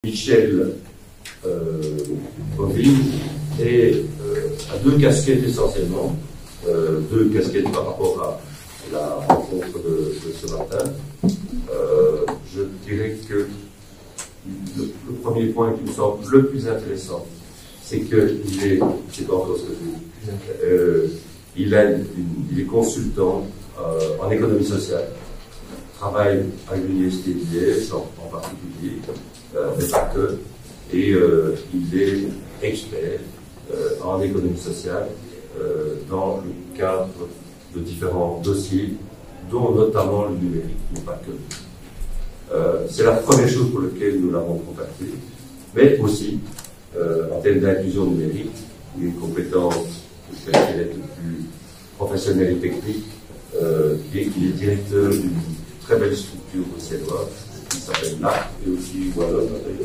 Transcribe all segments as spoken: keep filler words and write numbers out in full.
Michel euh, Bovin est euh, à deux casquettes essentiellement, euh, deux casquettes par rapport à la rencontre de, de ce matin. Euh, je dirais que le, le premier point qui me semble le plus intéressant, c'est qu'il est, c'est pas encore ce que je dis, euh, il, a une, il est consultant euh, en économie sociale, travaille à l'université de Liège en, en particulier, euh, mais pas que, et euh, il est expert euh, en économie sociale euh, dans le cadre de différents dossiers, dont notamment le numérique, mais pas que. Euh, c'est la première chose pour laquelle nous l'avons contacté, mais aussi euh, en termes d'inclusion numérique, une compétence je dirais, plus professionnelle et technique, euh, et qu'il est directeur d'une très belle structure bruxelloise qui s'appelle L A R C, et aussi Wallon,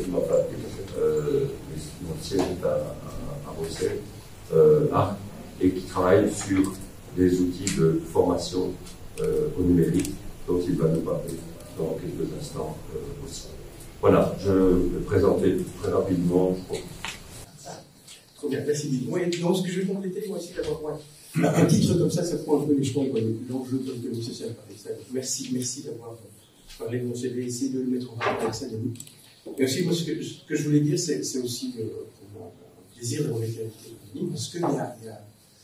euh, notre siège est à, à, à Bruxelles, euh, L A R C, et qui travaille sur des outils de formation euh, au numérique, dont il va nous parler dans quelques instants euh, aussi. Voilà, je vais présenter très rapidement. Trop bien, merci Didier. Oui, donc ce que je vais compléter, moi aussi d'abord, ouais. Un titre comme ça, ça prend un peu l'échelon, l'enjeu de l'économie sociale par exemple. Merci, merci d'avoir parlé de mon C V et essayé de le mettre en rapport avec ça, Denis. Mais aussi, moi, ce que, ce que je voulais dire, c'est aussi euh, pour moi, un plaisir d'avoir été avec Denis, parce qu'il y a, il y a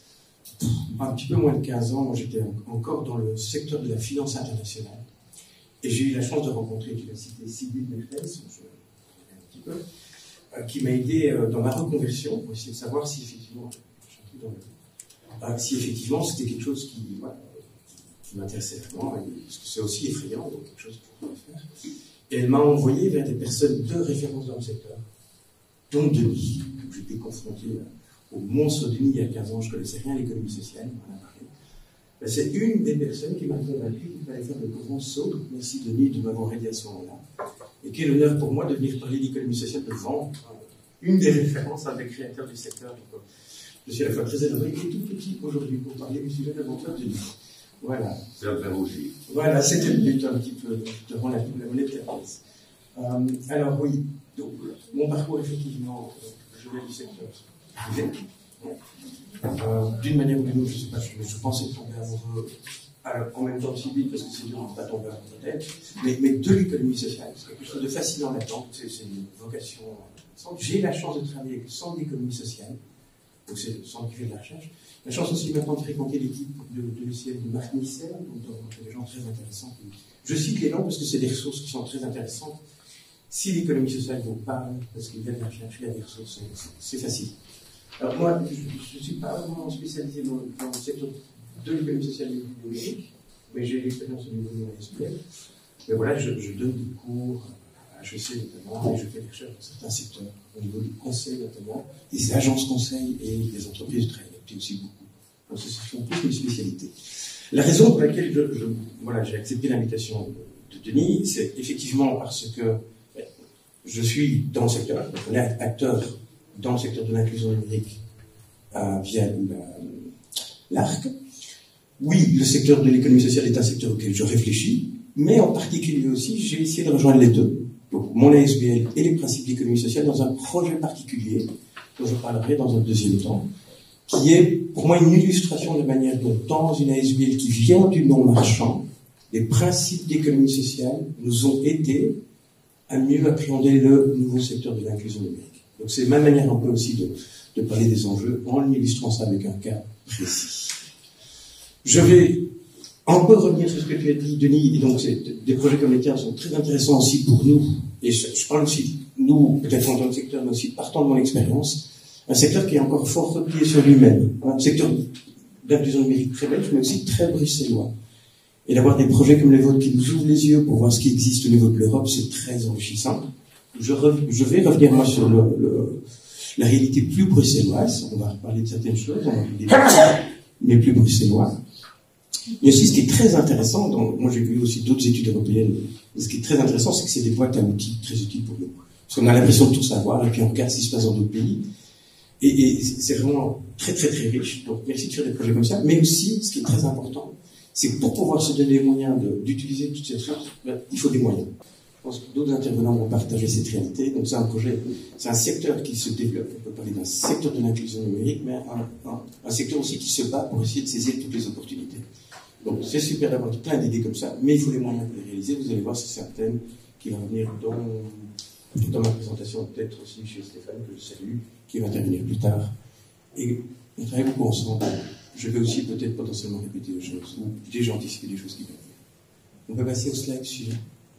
un petit peu moins de quinze ans, moi j'étais encore dans le secteur de la finance internationale. Et j'ai eu la chance de rencontrer, tu l'as cité, Sylvie Mertens, je connais un petit peu, euh, qui m'a aidé euh, dans ma reconversion pour essayer de savoir si effectivement, dans le, euh, si effectivement c'était quelque chose qui, voilà, qui m'intéressait vraiment, parce que c'est aussi effrayant, donc quelque chose que je pouvais faire. Et elle m'a envoyé vers des personnes de référence dans le secteur, dont Denis, où j'étais confronté au monstre Denis il y a quinze ans, je ne connaissais rien à l'économie sociale, on en a parlé. C'est une des personnes qui m'a convaincu qu'il fallait faire le grand saut. Merci Denis de m'avoir aidé à ce moment-là. Et quel honneur pour moi de venir parler d'économie sociale devant une des références, un des créateurs du secteur. Donc, je suis à la fois très honoré et tout petit aujourd'hui pour parler du sujet de l'emploi de Denis. Voilà. C'est un vrai rougir. Voilà, c'était le but un petit peu de rendre la double monnaie de la pièce. Euh, alors oui, donc, mon parcours effectivement, je viens du secteur privé. Euh, d'une manière ou d'une autre, je ne sais pas, je, je pensais tomber amoureux alors, en même temps de civil, parce que c'est dur de ne pas tomber amoureux peut-être, mais, mais de l'économie sociale, c'est quelque chose de fascinant là-dedans, c'est une vocation. J'ai la chance de travailler avec le centre d'économie sociale, donc c'est le centre qui fait de la recherche. La chance aussi maintenant de fréquenter l'équipe de, de l'U C F de Marc Nisser, donc de rencontrer des gens très intéressants. Je cite les noms parce que c'est des ressources qui sont très intéressantes. Si l'économie sociale vous parle, parce qu'il y a de la recherche, il y a des ressources, c'est facile. Alors moi, je ne suis pas vraiment spécialisé dans, dans le secteur de l'économie sociale et du numérique, mais j'ai l'expérience au niveau de l'U S B L. Mais voilà, je, je donne des cours à H E C notamment, et je fais des recherches dans certains secteurs, au niveau du conseil notamment, des agences conseils et des entreprises de travail, et aussi beaucoup. Donc ce sont tous mes spécialités. La raison pour laquelle je, je, voilà, j'ai accepté l'invitation de, de Denis, c'est effectivement parce que je suis dans le secteur, donc on est acteur dans le secteur de l'inclusion numérique euh, via l'A R C. Oui, le secteur de l'économie sociale est un secteur auquel je réfléchis, mais en particulier aussi, j'ai essayé de rejoindre les deux. Donc, mon A S B L et les principes d'économie sociale dans un projet particulier, dont je parlerai dans un deuxième temps, qui est pour moi une illustration de la manière dont, dans une A S B L qui vient du non-marchand, les principes d'économie sociale nous ont aidés à mieux appréhender le nouveau secteur de l'inclusion numérique. Donc c'est ma manière un peu aussi de, de parler des enjeux en illustrant ça avec un cas précis. Je vais un peu revenir sur ce que tu as dit, Denis, et donc des projets comme les tiens sont très intéressants aussi pour nous, et je, je parle aussi, nous, peut-être dans le secteur, mais aussi partant de mon expérience, un secteur qui est encore fort replié sur lui-même, un secteur d'inclusion numérique très belge, mais aussi très bruxellois. Et d'avoir des projets comme les vôtres qui nous ouvrent les yeux pour voir ce qui existe au niveau de l'Europe, c'est très enrichissant. Je, re, je vais revenir moi sur le, le, la réalité plus bruxelloise. On va reparler de certaines choses, on va parler des mais plus bruxellois. Mais aussi, ce qui est très intéressant, donc, moi j'ai vu aussi d'autres études européennes, mais ce qui est très intéressant, c'est que c'est des boîtes à outils très utiles pour nous. Parce qu'on a l'impression de tout savoir, et puis on regarde ce qui se passe dans d'autres pays. Et, et c'est vraiment très très très riche. Donc merci de faire des projets comme ça. Mais aussi, ce qui est très important, c'est que pour pouvoir se donner les moyens d'utiliser toutes ces choses, ben, il faut des moyens. Je pense que d'autres intervenants vont partager cette réalité. Donc c'est un projet, c'est un secteur qui se développe. On peut parler d'un secteur de l'inclusion numérique, mais un, un, un secteur aussi qui se bat pour essayer de saisir toutes les opportunités. Donc c'est super d'avoir plein d'idées comme ça, mais il faut les moyens de les réaliser. Vous allez voir, c'est un thème qui va revenir dans, dans ma présentation, peut-être aussi chez Stéphane, que je salue, qui va intervenir plus tard. Et on travaille beaucoup ensemble. Je vais aussi peut-être potentiellement répéter des choses, ou déjà anticiper des choses qui vont venir. On peut passer au slide suivant.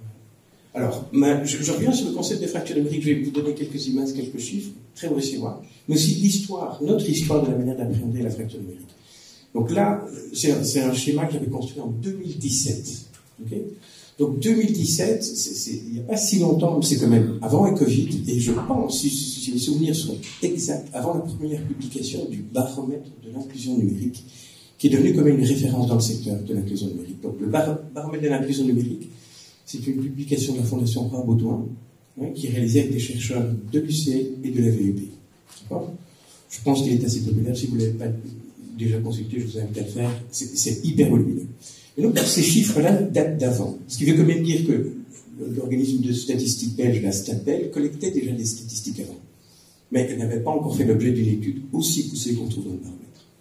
Alors, ma, je, je reviens sur le concept de fracture numérique. Je vais vous donner quelques images, quelques chiffres, très récemment, mais aussi l'histoire, notre histoire de la manière d'appréhender la fracture numérique. Donc là, c'est un, un schéma que j'avais construit en deux mille dix-sept. Okay, donc deux mille dix-sept, c'est, c'est, il n'y a pas si longtemps, c'est quand même avant le Covid, et je pense, si, si les souvenirs sont exacts, avant la première publication du baromètre de l'inclusion numérique, qui est devenu comme une référence dans le secteur de l'inclusion numérique. Donc le bar, baromètre de l'inclusion numérique, c'est une publication de la Fondation Roi-Baudouin, hein, qui est réalisée avec des chercheurs de l'U C L et de la V E P. D'accord ? Je pense qu'il est assez populaire. Si vous ne l'avez pas déjà consulté, je vous invite à le faire. C'est, c'est hyper volumineux. Et donc, ces chiffres-là datent d'avant. Ce qui veut quand même dire que l'organisme de statistiques belge, la StatBel, collectait déjà des statistiques avant. Mais elle n'avait pas encore fait l'objet d'une étude aussi poussée qu'on trouve dans le baromètre.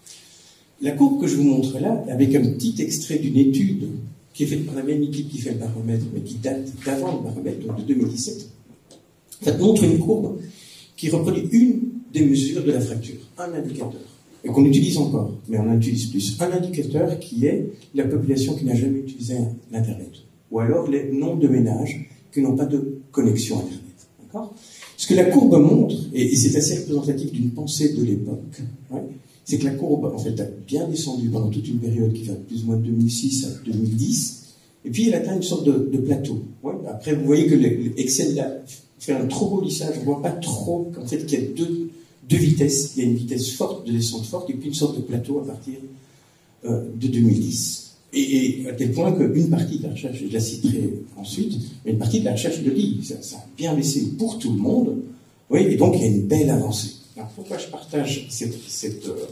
La courbe que je vous montre là, avec un petit extrait d'une étude qui est faite par la même équipe qui fait le baromètre, mais qui date d'avant le baromètre, donc de deux mille dix-sept, ça te montre une courbe qui reproduit une des mesures de la fracture, un indicateur, et qu'on utilise encore, mais on en utilise plus. Un indicateur qui est la population qui n'a jamais utilisé l'Internet, ou alors les nombres de ménages qui n'ont pas de connexion Internet. D'accord ? Ce que la courbe montre, et c'est assez représentatif d'une pensée de l'époque, ouais, c'est que la courbe, en fait, a bien descendu pendant toute une période qui va plus ou moins de deux mille six à deux mille dix, et puis elle atteint une sorte de, de plateau. Ouais. Après, vous voyez que Excel là, fait un trop beau lissage, on ne voit pas trop qu'en fait, qu'il y a deux, deux vitesses. Il y a une vitesse forte, de descente forte, et puis une sorte de plateau à partir euh, de deux mille dix. Et, et à tel point qu'une partie de la recherche, je la citerai ensuite, mais une partie de la recherche le dit, ça, ça a bien baissé pour tout le monde, oui, et donc il y a une belle avancée. Alors pourquoi je partage cette, cette, euh,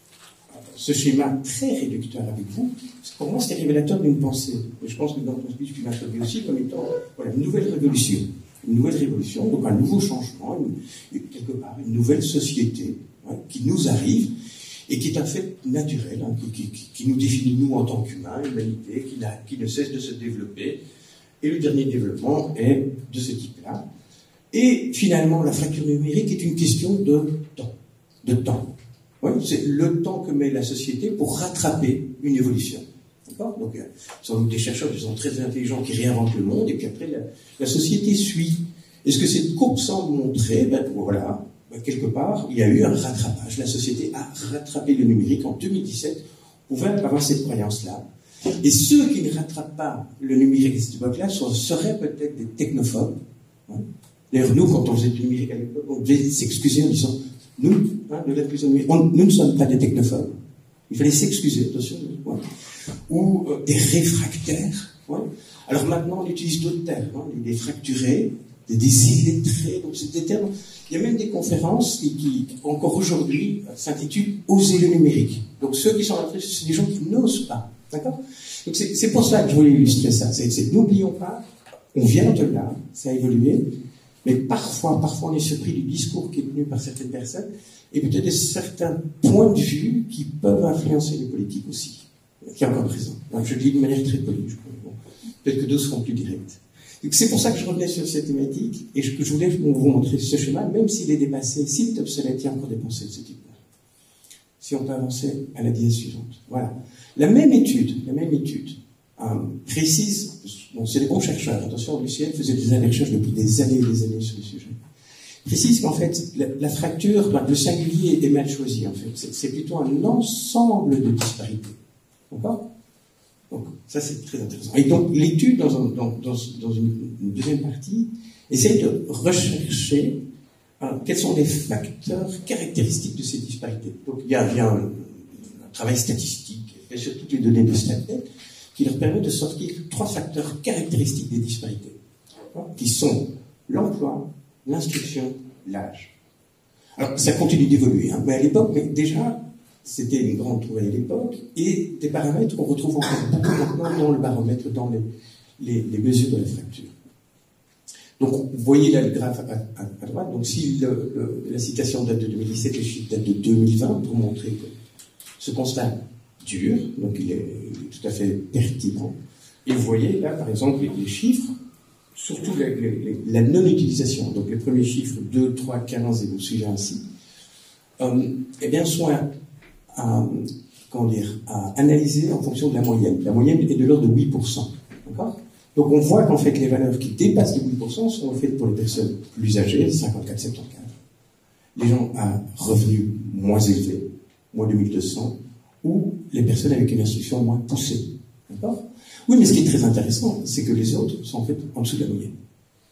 ce schéma très réducteur avec vous? Parce que pour moi, c'est révélateur d'une pensée. Et je pense que dans ton speech, tu m'as traduit aussi comme étant voilà, une nouvelle révolution. Une nouvelle révolution, donc un nouveau changement, une, quelque part, une nouvelle société ouais, qui nous arrive et qui est un fait naturel, hein, qui, qui, qui nous définit, nous, en tant qu'humains, l'humanité, qui, qui ne cesse de se développer. Et le dernier développement est de ce type-là. Et finalement, la fracture numérique est une question de temps. De temps. Oui, c'est le temps que met la société pour rattraper une évolution. D'accord ? Donc, il y a sans doute des chercheurs qui sont très intelligents, qui réinventent le monde, et puis après, la, la société suit. Et ce que cette courbe semble montrer, ben voilà, ben, quelque part, il y a eu un rattrapage. La société a rattrapé le numérique. En deux mille dix-sept, on pouvait avoir cette croyance-là. Et ceux qui ne rattrapent pas le numérique à cette époque-là seraient peut-être des technophobes. Hein. D'ailleurs, nous, quand on faisait du numérique à l'époque, on devait s'excuser en disant, nous, hein, de l'inclusion numérique, on, nous ne sommes pas des technophobes. Il fallait s'excuser, attention. Ouais. Ou euh, des réfractaires. Ouais. Alors maintenant, on utilise d'autres termes, hein, des fracturés, des, des illettrés, donc c'est des termes. Il y a même des conférences qui, qui encore aujourd'hui, s'intitulent « Oser le numérique ». Donc ceux qui sont là, c'est des gens qui n'osent pas. D'accord ? Donc c'est, c'est pour ça que je voulais illustrer ça. C'est, c'est, n'oublions pas, on vient de là, ça a évolué. Mais parfois, parfois, on est surpris du discours qui est tenu par certaines personnes et peut-être de certains points de vue qui peuvent influencer les politiques aussi, qui est encore présent. Donc, je le dis de manière très polie. Bon, peut-être que d'autres seront plus directs. Donc, c'est pour ça que je revenais sur cette thématique et je, je voulais vous montrer ce schéma, même s'il est dépassé, s'il est obsolète, il y a encore des pensées de ce type-là. Si on peut avancer à la diapositive suivante. Voilà. La même étude, la même étude, euh, précise, bon, c'est des bons chercheurs, attention, l'U C L faisait des recherches depuis des années et des années sur le sujet, précise qu'en fait, la, la fracture, ben, le singulier est mal choisi, en fait. C'est, c'est plutôt un ensemble de disparités. D'accord ? Donc, ça, c'est très intéressant. Et donc, l'étude, dans, un, dans, dans, dans une, une deuxième partie, essaie de rechercher hein, quels sont les facteurs caractéristiques de ces disparités. Donc, il y a, il y a un, un travail statistique fait sur toutes les données de StatBel qui leur permet de sortir trois facteurs caractéristiques des disparités, qui sont l'emploi, l'instruction, l'âge. Alors, ça continue d'évoluer, hein, mais à l'époque, mais déjà, c'était une grande trouvaille à l'époque, et des paramètres qu'on retrouve encore beaucoup maintenant dans le baromètre, dans les, les, les mesures de la fracture. Donc, vous voyez là le graphe à, à, à droite. Donc, si le, le, la citation date de deux mille dix-sept, les chiffres datent de deux mille vingt, pour montrer que ce constat dure, donc il est tout à fait pertinent. Et vous voyez là, par exemple, les, les chiffres, surtout la, la, la non-utilisation. Donc, les premiers chiffres, deux, trois, quinze, et vous suivez ainsi, euh, eh bien, sont à, à, comment dire, à analyser en fonction de la moyenne. La moyenne est de l'ordre de huit pour cent. D'accord ? Donc on voit qu'en fait les valeurs qui dépassent les huit pour cent sont faites pour les personnes plus âgées, cinquante-quatre à soixante-quinze, les gens à revenus moins élevés, moins de mille deux cents, ou les personnes avec une instruction moins poussée. D'accord ? Oui, mais ce qui est très intéressant, c'est que les autres sont en fait en dessous de la moyenne. D'accord ?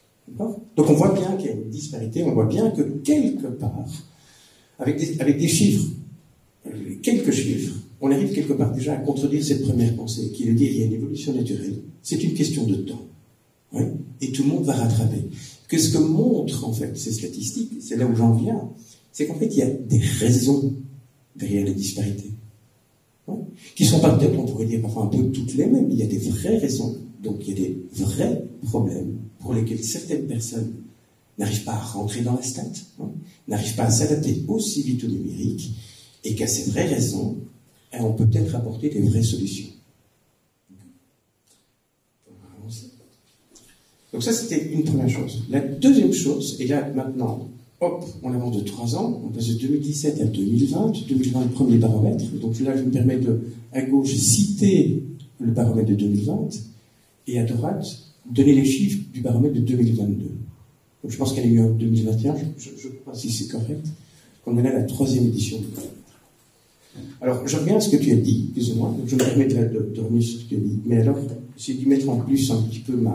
Donc on voit bien qu'il y a une disparité, on voit bien que quelque part, avec des, avec des chiffres, quelques chiffres, on arrive quelque part déjà à contredire cette première pensée, qui est de dire qu'il y a une évolution naturelle. C'est une question de temps. Oui, et tout le monde va rattraper. Que ce que montrent, en fait, ces statistiques, c'est là où j'en viens, c'est qu'en fait, il y a des raisons derrière les disparités. Oui, qui sont pas peut-être, on pourrait dire, parfois un peu toutes les mêmes. Il y a des vraies raisons. Donc, il y a des vrais problèmes pour lesquels certaines personnes n'arrivent pas à rentrer dans la stat, hein, n'arrivent pas à s'adapter aussi vite au numérique, et qu'à ces vraies raisons, on peut peut-être apporter des vraies solutions. Donc ça, c'était une première chose. La deuxième chose, et là, maintenant, hop, on avance de trois ans, on passe de deux mille dix-sept à deux mille vingt, deux mille vingt, le premier baromètre. Donc là, je me permets de, à gauche, citer le baromètre de deux mille vingt, et à droite, donner les chiffres du baromètre de deux mille vingt-deux. Donc je pense qu'il y a eu un deux mille vingt et un, je ne sais pas si c'est correct, qu'on est là à la troisième édition du baromètre. Alors, je reviens à ce que tu as dit, plus ou moins, donc je me permets de, de, de revenir sur ce que tu as dit, mais alors, j'ai dû mettre en plus un petit peu ma,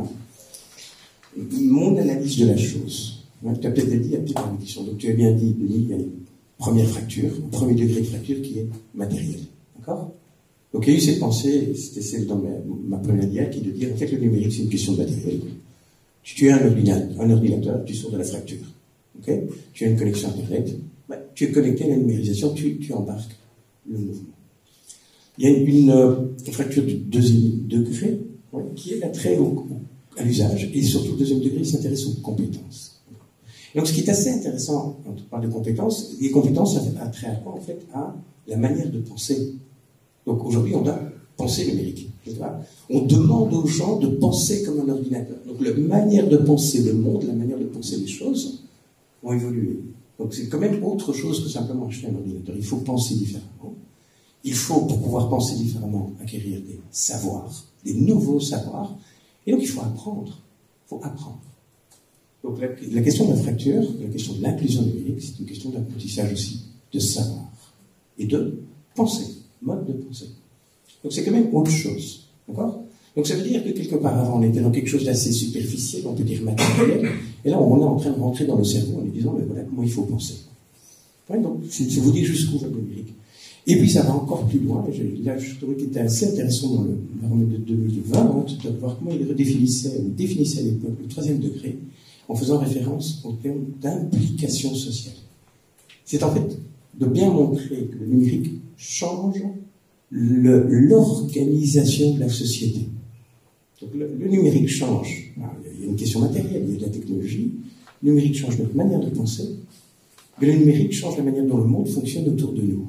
mon analyse de la chose. Ouais, tu as peut-être dit à toute la édition, donc tu as bien dit, Denis, il y a une première fracture, un premier degré de fracture qui est matériel. D'accord ? Donc il y a eu cette pensée, c'était celle dans ma, ma première dia, qui est de dire, en fait, le numérique, c'est une question de matériel. Tu as un ordinateur, un ordinateur, tu sors de la fracture. Okay ? Tu as une connexion Internet, bah, tu es connecté à la numérisation, tu, tu embarques le mouvement. Il y a une, une, une fracture du deuxième degré, ouais, qui est l'attrait au, à l'usage, et surtout, le deuxième degré, il s'intéresse aux compétences. Et donc, ce qui est assez intéressant, quand on parle de compétences, les compétences, ça fait attrait à quoi, en fait? À la manière de penser. Donc, aujourd'hui, on a pensée numérique. On demande aux gens de penser comme un ordinateur. Donc, la manière de penser le monde, la manière de penser les choses, vont évoluer. Donc, c'est quand même autre chose que simplement acheter un ordinateur. Il faut penser différemment. Il faut, pour pouvoir penser différemment, acquérir des savoirs, des nouveaux savoirs. Et donc, il faut apprendre. Il faut apprendre. Donc, la, la question de la fracture, la question de l'inclusion numérique, c'est une question d'apprentissage aussi, de savoir et de pensée, mode de pensée. Donc, c'est quand même autre chose. D'accord ? Donc, ça veut dire que quelque part avant, on était dans quelque chose d'assez superficiel, on peut dire matériel, et là, on est en train de rentrer dans le cerveau en lui disant, mais voilà comment il faut penser. Ouais, donc, c'est vous dire jusqu'où va le numérique. Et puis, ça va encore plus loin. Et là, je trouvais qu'il était assez intéressant dans le baromètre de deux mille vingt, de voir comment il redéfinissait, ou définissait à l'époque le troisième degré, en faisant référence au terme d'implication sociale. C'est en fait de bien montrer que le numérique change l'organisation de la société. Donc le, le numérique change. Alors, il y a une question matérielle, il y a de la technologie. Le numérique change notre manière de penser, mais le numérique change la manière dont le monde fonctionne autour de nous.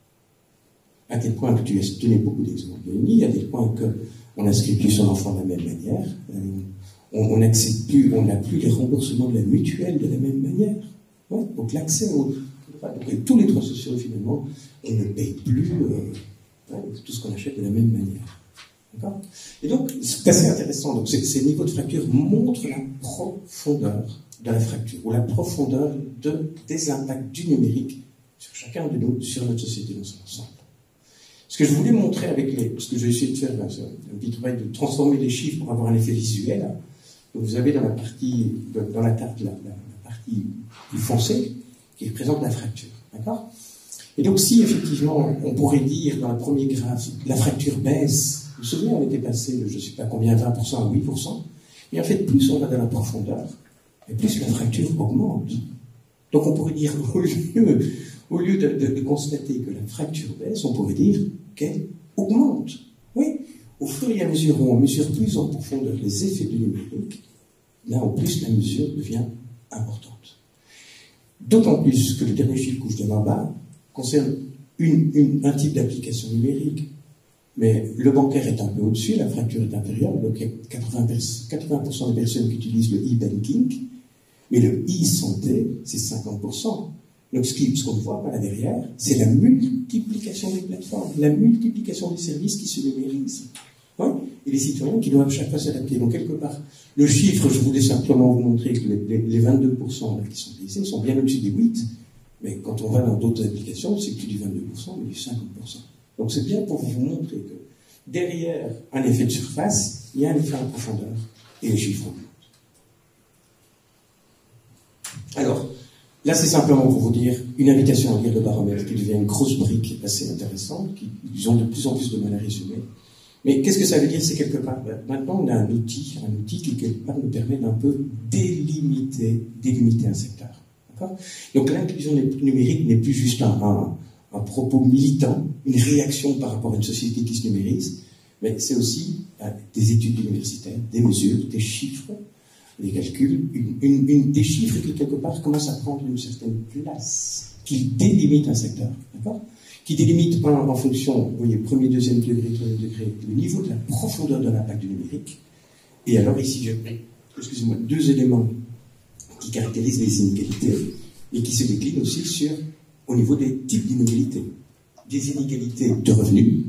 À tel point que tu as donné beaucoup d'exemples, Denis, à tel point qu'on n'inscrit plus son enfant de la même manière, on n'accepte plus, on n'a plus les remboursements de la mutuelle de la même manière. Ouais, donc l'accès au... Donc, tous les droits sociaux, finalement, on ne paye plus euh, ouais, tout ce qu'on achète de la même manière. D'accord ? Et donc, c'est assez intéressant. Donc, ces, ces niveaux de fracture montrent la profondeur de la fracture, ou la profondeur de, des impacts du numérique sur chacun de nous, sur notre société dans son ensemble. Ce que je voulais montrer avec les... Parce que j'ai essayé de faire là, un petit travail de transformer les chiffres pour avoir un effet visuel. Donc, vous avez dans la partie, dans la tarte, la, la, la partie plus foncée, qui représente la fracture. D'accord ? Et donc, si effectivement, on pourrait dire dans le premier graphe, la fracture baisse, vous vous souvenez, on était passé de je ne sais pas combien, vingt pour cent à huit pour cent, et en fait, plus on va dans la profondeur, et plus la fracture augmente. Donc, on pourrait dire, au lieu, au lieu de, de, de constater que la fracture baisse, on pourrait dire qu'elle augmente. Oui, au fur et à mesure où on mesure plus en profondeur les effets du numérique, là en plus la mesure devient importante. D'autant plus que le dernier chiffre que je donne en bas concerne une, une, un type d'application numérique. Mais le bancaire est un peu au-dessus, la fracture est inférieure, donc il y a quatre-vingts pour cent des personnes qui utilisent le e-banking, mais le e-santé, c'est cinquante pour cent. Donc ce qu'on ce qu'on voit par là derrière, c'est la multiplication des plateformes, la multiplication des services qui se numérisent. Ouais, et les citoyens qui doivent chaque fois s'adapter. Donc quelque part, le chiffre, je voulais simplement vous montrer que les, les, les vingt-deux pour cent qui sont utilisés sont bien au-dessus des huit, mais quand on va dans d'autres applications, c'est plus du vingt-deux pour cent, mais du cinquante pour cent. Donc c'est bien pour vous montrer que derrière un effet de surface, il y a un effet en profondeur, et les chiffres augmentent. Alors, là c'est simplement pour vous dire une invitation à lire le baromètre qui devient une grosse brique assez intéressante, qui ils ont de plus en plus de mal à résumer. Mais qu'est-ce que ça veut dire? C'est quelque part, maintenant on a un outil, un outil qui quelque part nous permet d'un peu délimiter, délimiter un secteur. D'accord? Donc l'inclusion numérique n'est plus juste un, un un propos militant, une réaction par rapport à une société qui se numérise, mais c'est aussi euh, des études universitaires, des mesures, des chiffres, des calculs, une, une, une, des chiffres qui quelque part commencent à prendre une certaine place, qui délimitent un secteur, d'accord? Qui délimitent pas en fonction, vous voyez, premier, deuxième degré, troisième degré, le niveau de la profondeur de l'impact du numérique. Et alors ici, j'ai pris, excusez-moi, deux éléments qui caractérisent les inégalités et qui se déclinent aussi sur au niveau des types d'inégalités. Des inégalités de revenus,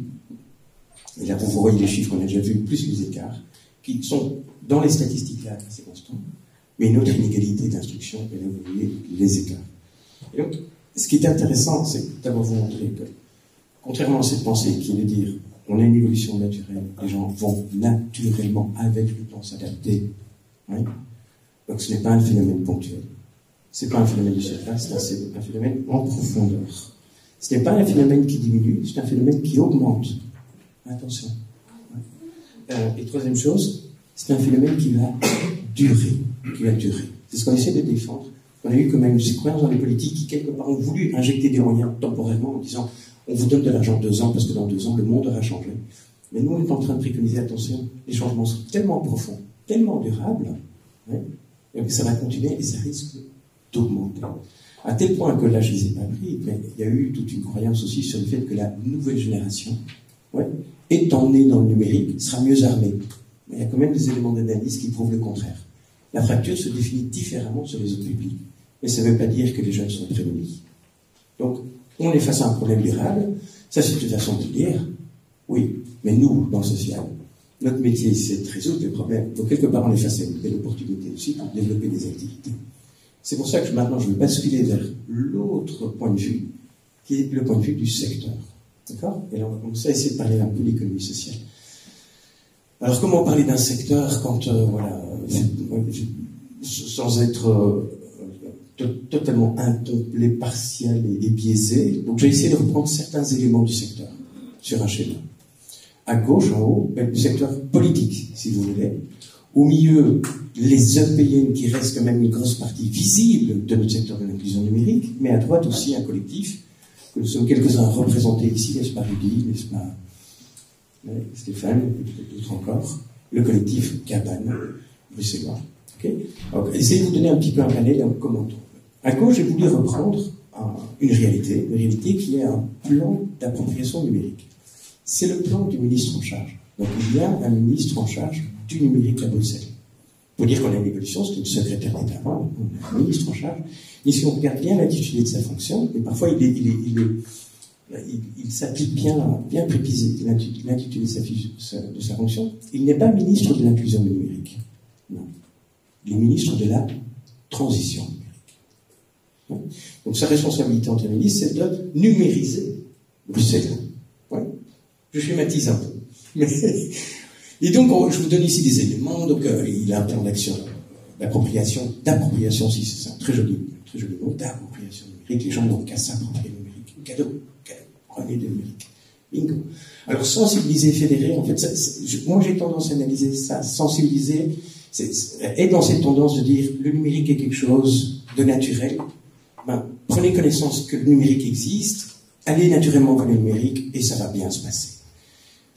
et là vous voyez les chiffres qu'on a déjà vus, plus les écarts, qui sont dans les statistiques là assez constants, mais une autre inégalité d'instruction, et là vous voyez les écarts. Et donc, ce qui est intéressant, c'est d'abord vous montrer que, contrairement à cette pensée qui est de dire on a une évolution naturelle, les gens vont naturellement avec le temps s'adapter, hein, donc ce n'est pas un phénomène ponctuel. Ce n'est pas un phénomène de surface, c'est un phénomène en profondeur. Ce n'est pas un phénomène qui diminue, c'est un phénomène qui augmente. Attention. Euh, et troisième chose, c'est un phénomène qui va durer, qui va durer. C'est ce qu'on essaie de défendre. On a eu quand même une séquence dans les politiques qui, quelque part, ont voulu injecter des moyens temporairement en disant on vous donne de l'argent deux ans parce que dans deux ans, le monde aura changé. Mais nous, on est en train de préconiser, attention, les changements sont tellement profonds, tellement durables, hein, que ça va continuer et ça risque d'augmenter. À tel point que là, je ne les ai pas pris, mais il y a eu toute une croyance aussi sur le fait que la nouvelle génération, ouais, étant née dans le numérique, sera mieux armée. Mais il y a quand même des éléments d'analyse qui prouvent le contraire. La fracture se définit différemment sur les autres publics, mais ça ne veut pas dire que les jeunes sont prémunis. Donc, on est face à un problème durable, ça c'est une façon de dire, oui, mais nous, dans le social, notre métier c'est de résoudre les problèmes, donc quelque part on est face à une belle opportunité aussi pour développer des activités. C'est pour ça que maintenant je vais basculer vers l'autre point de vue, qui est le point de vue du secteur. D'accord? Et là, on va commencer à essayer de parler un peu de l'économie sociale. Alors, comment parler d'un secteur quand, euh, voilà, sans être euh, totalement incomplet, partiel et, et biaisé. Donc, j'ai essayé de reprendre certains éléments du secteur sur un schéma. À gauche, en haut, le secteur politique, si vous voulez. Au milieu, les E P N qui restent quand même une grosse partie visible de notre secteur de l'inclusion numérique, mais à droite aussi un collectif, que nous sommes quelques-uns représentés ici, n'est-ce pas Rudy, n'est-ce pas Stéphane, et peut-être d'autres encore, le collectif Cabane, bruxellois. Okay, alors, essayez de vous donner un petit peu un panel et un commentaire. À gauche, j'ai voulu reprendre un, une réalité, une réalité qui est un plan d'appropriation numérique. C'est le plan du ministre en charge. Donc il y a un ministre en charge du numérique à Bruxelles. Pour dire qu'on a une évolution, c'est une secrétaire d'État, on a un ministre en charge. Et si on regarde bien l'intitulé de sa fonction, et parfois il, est, il, est, il, est, il, il s'applique bien, bien précisé l'intitulé de sa, de sa fonction, il n'est pas ministre de l'inclusion numérique. Non. Il est ministre de la transition numérique. Donc sa responsabilité en tant que ministre, c'est de numériser Bruxelles. Ouais. Je schématise un peu. Et donc, bon, je vous donne ici des éléments. Donc, euh, il a un plan d'action d'appropriation, d'appropriation, si c'est un très joli, très joli mot, d'appropriation numérique. Les gens n'ont qu'à s'approprier le numérique. Cadeau, cadeau, prenez le numérique. Bingo. Alors, sensibiliser, fédérer, en fait, ça, je, moi j'ai tendance à analyser ça, sensibiliser, c'est, être dans cette tendance de dire le numérique est quelque chose de naturel. Ben, prenez connaissance que le numérique existe, allez naturellement vers le numérique et ça va bien se passer.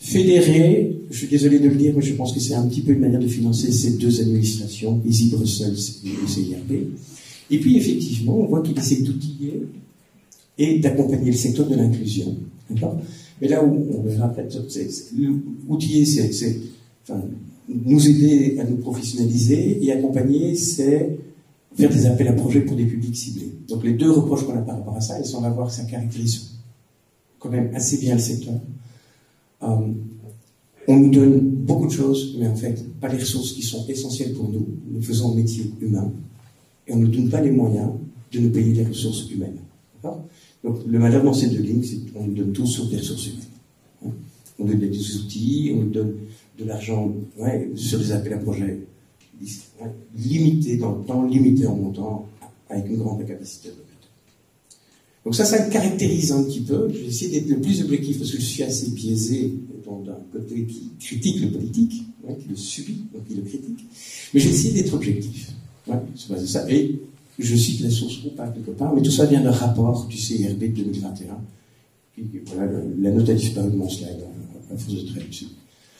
fédérer, je suis désolé de le dire, mais je pense que c'est un petit peu une manière de financer ces deux administrations, ici Bruxelles et C I R B. Et puis, effectivement, on voit qu'il essaie d'outiller et d'accompagner le secteur de l'inclusion. Mais là où on verra peut-être, outiller, c'est enfin, nous aider à nous professionnaliser, et accompagner, c'est faire des appels à projets pour des publics ciblés. Donc les deux reproches qu'on a par rapport à ça, et si on va voir que ça caractérise quand même assez bien le secteur. Euh, on nous donne beaucoup de choses, mais en fait, pas les ressources qui sont essentielles pour nous. Nous faisons un métier humain, et on ne nous donne pas les moyens de nous payer les ressources humaines. Donc le malheur dans ces deux lignes, c'est qu'on nous donne tout sauf des ressources humaines. Hein, on nous donne des outils, on nous donne de l'argent ouais, sur des appels à projets ouais, limités dans le temps, limités en montant, avec une grande capacité de recrutement. Donc ça, ça caractérise un petit peu. Je vais essayer d'être le plus objectif parce que je suis assez biaisé d'un côté qui critique le politique, ouais, qui le subit, donc qui le critique. Mais j'ai essayé d'être objectif. Ouais, c'est ça. Et je cite la source ou pas quelque part, mais tout ça vient d'un rapport du C I R B de deux mille vingt et un. Puis, voilà, le, la note a disparu de mon slide à force de traiter dessus.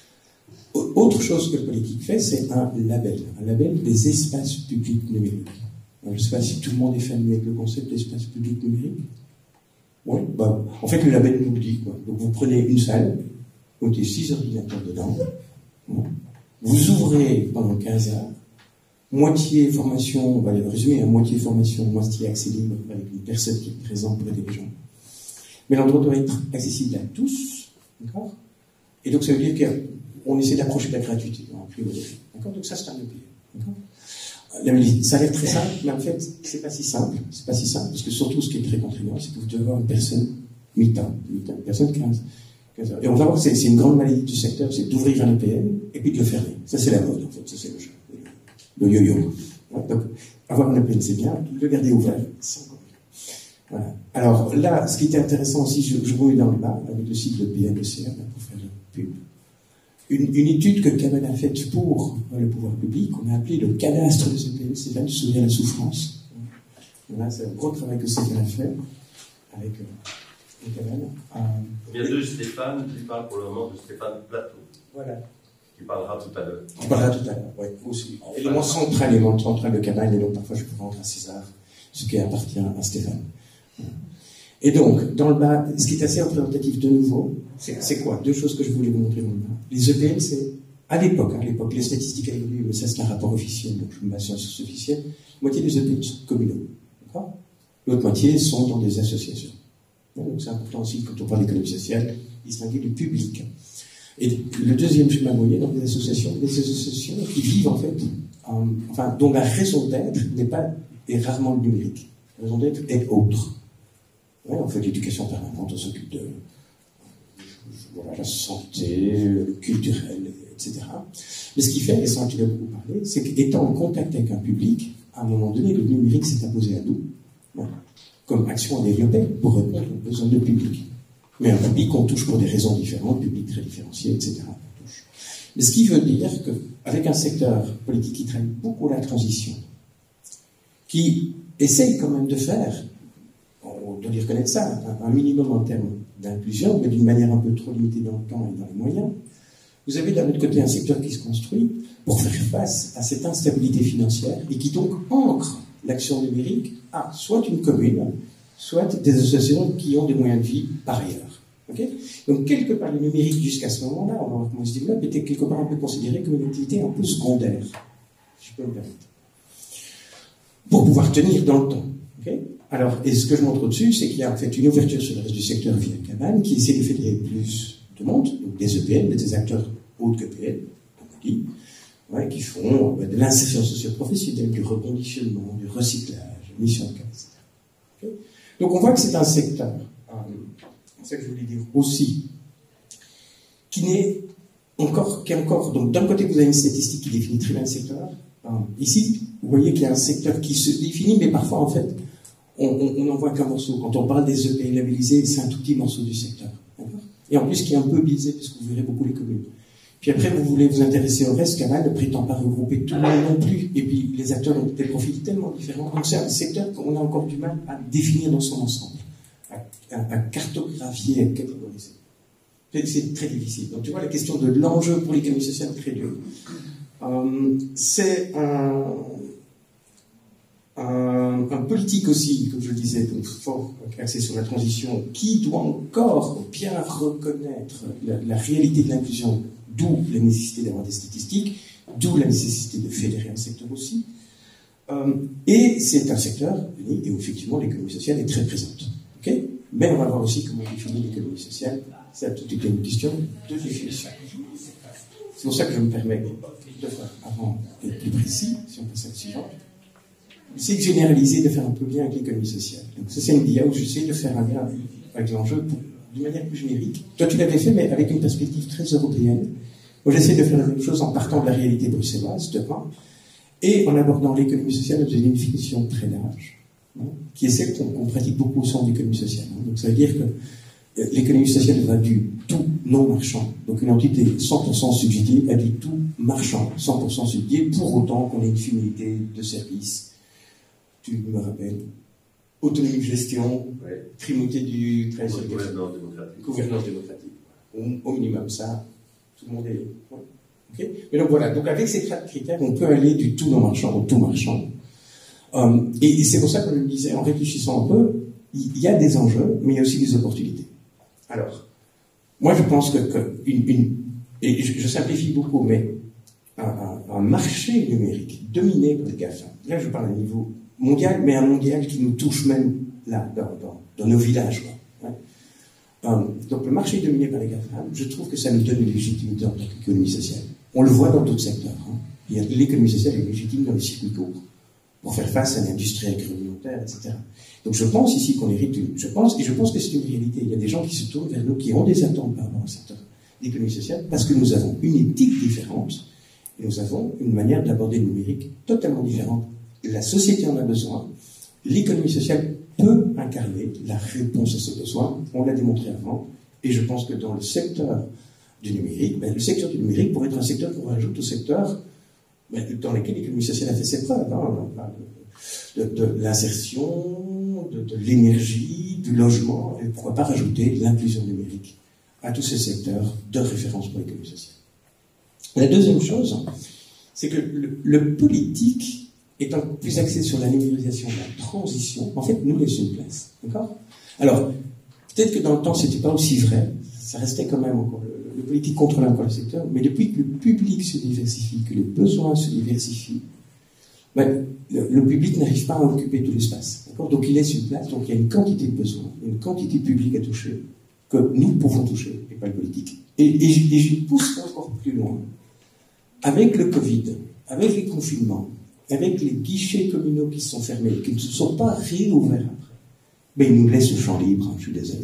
Autre chose que le politique fait, c'est un label, un label des espaces publics numériques. Alors, je ne sais pas si tout le monde est familier avec le concept d'espace public numérique. Oui, bah, en fait, le label nous le dit, quoi. Donc, vous prenez une salle, vous mettez six ordinateurs dedans, vous ouvrez pendant quinze heures, moitié formation, on va le résumer, à moitié formation, moitié accès libre, avec une personne qui est présente pour aider les gens. Mais l'endroit doit être accessible à tous, d'accord? Et donc, ça veut dire qu'on essaie d'approcher de la gratuité en priorité, d'accord? Donc, ça, c'est un E P L, d'accord? Ça a l'air très simple, mais en fait, c'est pas si simple. C'est pas si simple, parce que surtout, ce qui est très contraignant, c'est que vous devez avoir une personne mi-temps, mi-temps, une personne quinze, quinze heures. Et on va voir que c'est une grande maladie du secteur, c'est d'ouvrir un E P L et puis de le fermer. Ça, c'est la mode, en fait, ça, c'est le jeu. Le yo-yo. Ouais, donc, avoir un E P L, c'est bien, le garder ouvert, c'est encore mieux. Voilà. Alors, là, ce qui était intéressant aussi, je, je vous mets dans le bas, avec le site de P M E C R, pour faire la pub. Une, une étude que Caban a faite pour le pouvoir public, on a appelé le cadastre des E P L. C'est là, tu te souviens, la souffrance. Voilà, c'est un gros travail que c'est a fait avec euh, Caban. Euh, Il y a deux Stéphane qui parlent pour le moment de Stéphane Plateau. Voilà. Qui parlera tout à l'heure. On parlera tout à l'heure, oui. Aussi. Élément central, élément central de Caban, et donc parfois je peux rendre à César ce qui appartient à Stéphane. Et donc, dans le bas, ce qui est assez représentatif de nouveau, c'est quoi? Deux choses que je voulais vous montrer dans le bas. Les E P L, c'est, à l'époque, à l'époque, les statistiques à évolué, mais ça c'est un rapport officiel, donc je me base sur ce source officielle, moitié des E P L sont communaux. D'accord? L'autre moitié sont dans des associations. Donc c'est important aussi, quand on parle d'économie sociale, distinguer du public. Et le deuxième chemin moyen dans des associations, des associations qui vivent en fait, en, enfin, dont la raison d'être n'est pas, est rarement le numérique. La raison d'être est autre. Ouais, on fait de l'éducation permanente, on s'occupe de, de voilà, la santé, le culturel, et cetera. Mais ce qui fait, et ça tu l'as beaucoup parlé, c'est qu'étant en contact avec un public, à un moment donné, le numérique s'est imposé à nous, voilà, comme action à développer pour répondre aux besoins de public. Mais un public qu'on touche pour des raisons différentes, public très différencié, et cetera. Mais ce qui veut dire qu'avec un secteur politique qui traîne beaucoup la transition, qui essaye quand même de faire, on doit lui reconnaître ça, un minimum en termes d'inclusion, mais d'une manière un peu trop limitée dans le temps et dans les moyens, vous avez d'un autre côté un secteur qui se construit pour faire face à cette instabilité financière et qui donc ancre l'action numérique à soit une commune, soit des associations qui ont des moyens de vie par ailleurs. Okay, donc, quelque part, le numérique, jusqu'à ce moment-là, on va voir comment il se développe, était quelque part un peu considéré comme une activité un peu secondaire, si je peux me permettre, pour pouvoir tenir dans le temps. Okay. Alors, et ce que je montre au-dessus, c'est qu'il y a en fait une ouverture sur le reste du secteur via Caban, qui essaie de fédérer plus de monde, donc des E P L, des acteurs autres que P L, comme on dit, ouais, qui font euh, de l'insertion socio-professionnelle, du reconditionnement, du recyclage, mission de cas, et cetera. Okay. Donc, on voit que c'est un secteur, euh, c'est ça que je voulais dire aussi, qui n'est encore, qui est encore, donc d'un côté, vous avez une statistique qui définit très bien le secteur. Euh, ici, vous voyez qu'il y a un secteur qui se définit, mais parfois, en fait, on n'en voit qu'un morceau. Quand on parle des E P L labellisés, c'est un tout petit morceau du secteur. Et en plus, qui est un peu biaisé, parce que vous verrez beaucoup les communes. Puis après, vous voulez vous intéresser au reste, Caban ne prétend pas regrouper tout le monde non plus. Et puis, les acteurs ont des profils tellement différents. Donc, c'est un secteur qu'on a encore du mal à définir dans son ensemble, à, à, à cartographier, à catégoriser. C'est très difficile. Donc tu vois, la question de l'enjeu pour l'économie sociale est très dure. Euh, c'est un, un, un politique aussi, comme je le disais, donc fort axé sur la transition, qui doit encore bien reconnaître la, la réalité de l'inclusion, d'où la nécessité d'avoir des statistiques, d'où la nécessité de fédérer un secteur aussi. Euh, et c'est un secteur où effectivement l'économie sociale est très présente. Okay, mais on va voir aussi comment on définit l'économie sociale. Ça a toute une question de définition. C'est pour ça que je me permets de faire, avant d'être plus précis, si on passe à la suivante, c'est de généraliser, de faire un peu lien avec l'économie sociale. Donc ça, c'est une dia où j'essaie de faire un lien avec l'enjeu d'une manière plus générique. Toi, tu l'avais fait, mais avec une perspective très européenne. Moi, j'essaie de faire la même chose en partant de la réalité bruxelloise, de un, et en abordant l'économie sociale dans une définition très large, hein, qui est celle qu'on qu'on pratique beaucoup au sein de l'économie sociale. Hein. Donc ça veut dire que l'économie sociale va du tout non marchand, donc une entité cent pour cent subsidiée, à du tout marchand, cent pour cent subsidié, pour autant qu'on ait une finalité de service. Tu me rappelles, autonomie de gestion, ouais. Primauté du travail sur gouvernance démocratique. Gouvernance démocratique. Au, au minimum, ça, tout le monde est. Ouais. Okay. Mais donc voilà, donc avec ces quatre critères, on peut aller du tout non marchand au tout marchand. Euh, et, et c'est pour ça que je le disais, en réfléchissant un peu, il y a des enjeux, mais il y a aussi des opportunités. Alors, moi je pense que, que une, une, et je, je simplifie beaucoup, mais un, un, un marché numérique dominé par les GAFA, là je parle à un niveau mondial, mais un mondial qui nous touche même là, dans, dans, dans nos villages. Quoi, hein. euh, donc le marché dominé par les GAFA, je trouve que ça nous donne une légitimité en tant qu'économie sociale. On le voit dans d'autres secteurs. Hein. L'économie sociale est légitime dans les circuits courts, pour faire face à l'industrie agroalimentaire, et cetera. Donc je pense ici qu'on hérite, une, je pense, et je pense que c'est une réalité. Il y a des gens qui se tournent vers nous, qui ont des attentes par rapport au secteur d'économie sociale, parce que nous avons une éthique différente, et nous avons une manière d'aborder le numérique totalement différente. La société en a besoin, l'économie sociale peut incarner la réponse à ce besoin, on l'a démontré avant, et je pense que dans le secteur du numérique, ben, le secteur du numérique pourrait être un secteur qu'on rajoute au secteur dans lequel l'économie sociale a fait ses preuves, hein, on parle de, de, de l'insertion, de, de l'énergie, du logement, et pourquoi pas rajouter l'inclusion numérique à tous ces secteurs de référence pour l'économie sociale. La deuxième chose, c'est que le, le politique étant plus axé sur la numérisation de la transition, en fait, nous laisse une place. D'accord ? Alors, peut-être que dans le temps, c'était pas aussi vrai, ça restait quand même encore le, le politique contrôle encore le secteur, mais depuis que le public se diversifie, que les besoins se diversifient, ben, le, le public n'arrive pas à occuper tout l'espace. D'accord ? Donc il laisse une place, donc il y a une quantité de besoins, une quantité publique à toucher, que nous pouvons toucher, et pas le politique. Et, et, et j'y pousse encore plus loin. Avec le Covid, avec les confinements, avec les guichets communaux qui sont fermés, qui ne se sont pas réouverts, ben, ils nous laissent le champ libre, hein, je suis désolé.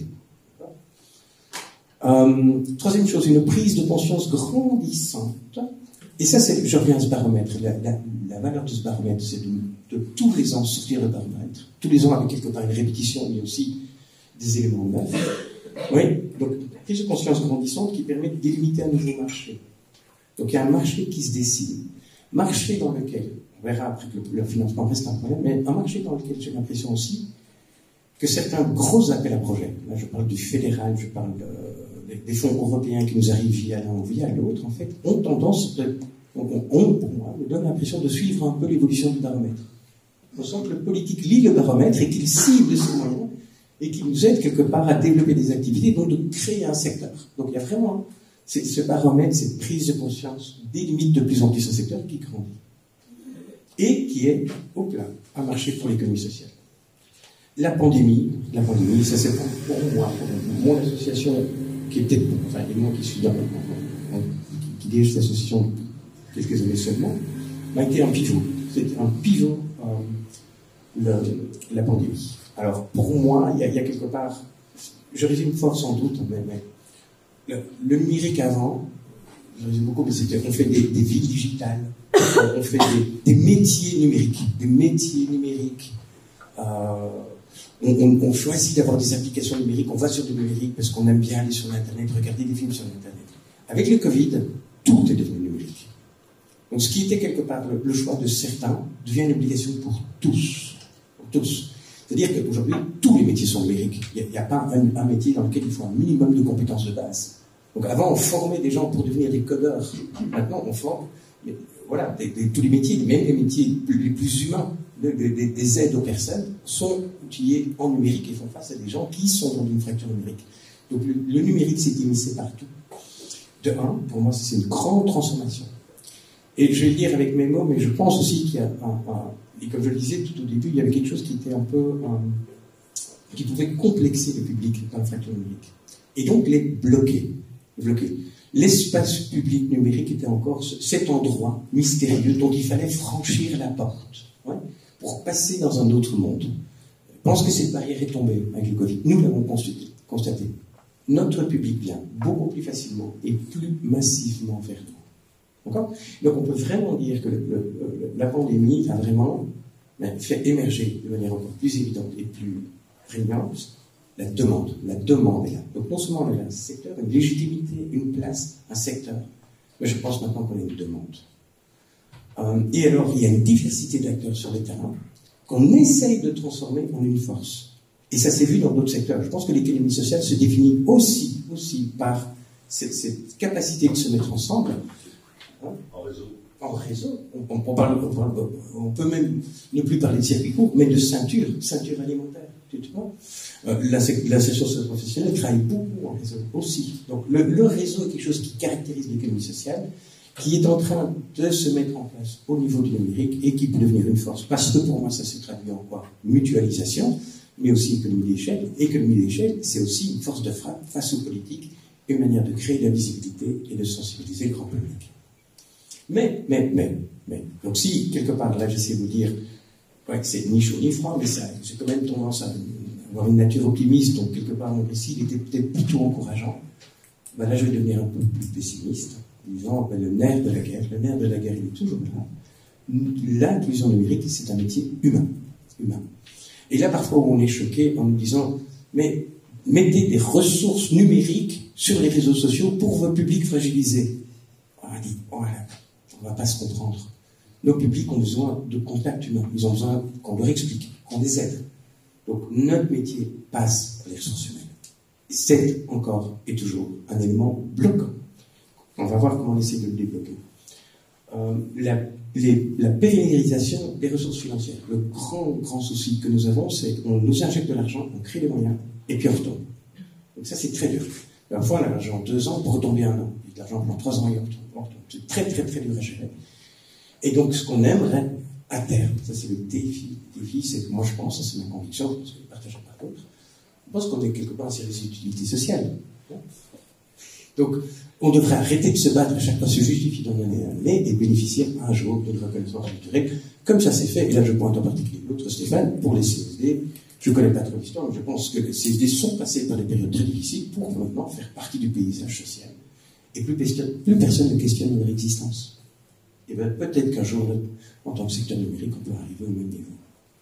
Euh, troisième chose, une prise de conscience grandissante. Et ça, c'est, je reviens à ce baromètre. La, la, la valeur de ce baromètre, c'est de, de tous les ans sortir le baromètre. Tous les ans, avec quelque part une répétition, mais aussi des éléments neufs. Oui, donc prise de conscience grandissante qui permet de délimiter un nouveau marché. Donc il y a un marché qui se dessine. Marché dans lequel, on verra après que le, le financement reste un problème, mais un marché dans lequel j'ai l'impression aussi que certains gros appels à projets, là je parle du fédéral, je parle de, des fonds européens qui nous arrivent via l'un ou via l'autre, en fait, ont tendance, de, ont, ont, pour moi, me donne l'impression de suivre un peu l'évolution du baromètre. On sent que le politique lit le baromètre et qu'il cible ses moyens et qu'il nous aide quelque part à développer des activités, donc de créer un secteur. Donc il y a vraiment c'est, ce baromètre, cette prise de conscience délimite de plus en plus un secteur qui grandit et qui est au plein un marché pour l'économie sociale. La pandémie, la pandémie, ça c'est pour, pour moi, pour mon association, qui est peut-être, enfin, et moi qui suis dans, qui, qui dirige cette association quelques années seulement, a été un pivot. C'était un pivot, euh, le, la pandémie. Alors, pour moi, il y, y a quelque part, je résume fort sans doute, mais, mais le, le numérique avant, je résume beaucoup, mais c'était, on fait des, des villes digitales, on fait des, des métiers numériques, des métiers numériques, euh, On, on, on choisit d'avoir des applications numériques, on va sur du numérique parce qu'on aime bien aller sur l'Internet, regarder des films sur l'Internet. Avec le Covid, tout est devenu numérique. Donc ce qui était quelque part le, le choix de certains devient une obligation pour tous. Pour tous. C'est-à-dire qu'aujourd'hui, tous les métiers sont numériques. Il n'y a, a pas un, un métier dans lequel il faut un minimum de compétences de base Donc avant, on formait des gens pour devenir des codeurs. Maintenant, on forme mais, voilà, des, des, tous les métiers, même les métiers plus, les plus humains, des, des, des aides aux personnes, sont outillés en numérique et font face à des gens qui sont dans une fracture numérique. Donc le, le numérique s'est immiscé partout. De un, pour moi, c'est une grande transformation. Et je vais le dire avec mes mots, mais je pense aussi qu'il y a un, un... Et comme je le disais tout au début, il y avait quelque chose qui était un peu... Un, qui pouvait complexer le public dans la fracture numérique. Et donc les bloquer. bloquer. L'espace public numérique était encore cet endroit mystérieux dont il fallait franchir la porte, ouais, pour passer dans un autre monde. Je pense que cette barrière est tombée avec le Covid. Nous l'avons constaté. Notre public vient beaucoup plus facilement et plus massivement vers nous. D'accord ? Donc on peut vraiment dire que le, le, la pandémie a vraiment ben, fait émerger de manière encore plus évidente et plus prégnante la demande. La demande est là. Donc non seulement on a un secteur, une légitimité, une place, un secteur, mais je pense maintenant qu'on a une demande. Euh, et alors il y a une diversité d'acteurs sur les terrains qu'on essaye de transformer en une force. Et ça s'est vu dans d'autres secteurs. Je pense que l'économie sociale se définit aussi, aussi par cette, cette capacité de se mettre ensemble. Hein, en réseau. En réseau. On, on, on, parle, on, parle, on peut même ne plus parler de circuit court, mais de ceinture, ceinture alimentaire. Tu vois euh, la, la session professionnelle travaille beaucoup en réseau aussi. Donc le, le réseau est quelque chose qui caractérise l'économie sociale, qui est en train de se mettre en place au niveau du numérique et qui peut devenir une force. Parce que pour moi, ça s'est traduit en quoi ? Mutualisation, mais aussi économie d'échelle. Économie d'échelle, c'est aussi une force de frappe face aux politiques, une manière de créer de la visibilité et de sensibiliser le grand public. Mais, mais, mais, mais, donc si, quelque part, là, j'essaie de vous dire, ouais, que c'est ni chaud ni froid, mais ça, j'ai quand même tendance à avoir une nature optimiste, donc quelque part, mon récit, il était peut-être plutôt encourageant. Ben là, je vais devenir un peu plus pessimiste, en disant, ben, le nerf de la guerre, le nerf de la guerre, il est toujours là. L'inclusion numérique, c'est un métier humain, humain. Et là, parfois, on est choqué en nous disant, mais mettez des ressources numériques sur les réseaux sociaux pour vos publics fragilisés. On a dit, voilà, on ne va pas se comprendre. Nos publics ont besoin de contact humain. Ils ont besoin qu'on leur explique, qu'on les aide. Donc, notre métier passe par les ressources humaines. C'est encore et toujours un élément bloquant. On va voir comment on essaie de le débloquer. Euh, la, les, la pérennisation des ressources financières. Le grand, grand souci que nous avons, c'est qu'on nous injecte de l'argent, on crée des moyens, et puis on retombe. Donc ça, c'est très dur. Parfois, on a l'argent deux ans pour retomber un an. Et de l'argent pendant trois ans, et on retombe. On retombe. C'est très, très, très dur à gérer. Et donc, ce qu'on aimerait à terme, ça c'est le défi. Le défi, c'est que moi je pense, ça c'est ma conviction, parce que je partage par d'autres, je pense qu'on est quelque part un service d'utilité sociale. Donc, on devrait arrêter de se battre à chaque fois, se justifier d'en donner un année et bénéficier un jour d'une reconnaissance culturelle, comme ça s'est fait, et là je pointe en particulier l'autre Stéphane, pour les C S D. Je ne connais pas trop l'histoire, mais je pense que les C S D sont passés par des périodes très difficiles pour maintenant faire partie du paysage social. Et plus, plus personne ne questionne leur existence. Et bien peut-être qu'un jour, en tant que secteur numérique, on peut arriver au même niveau.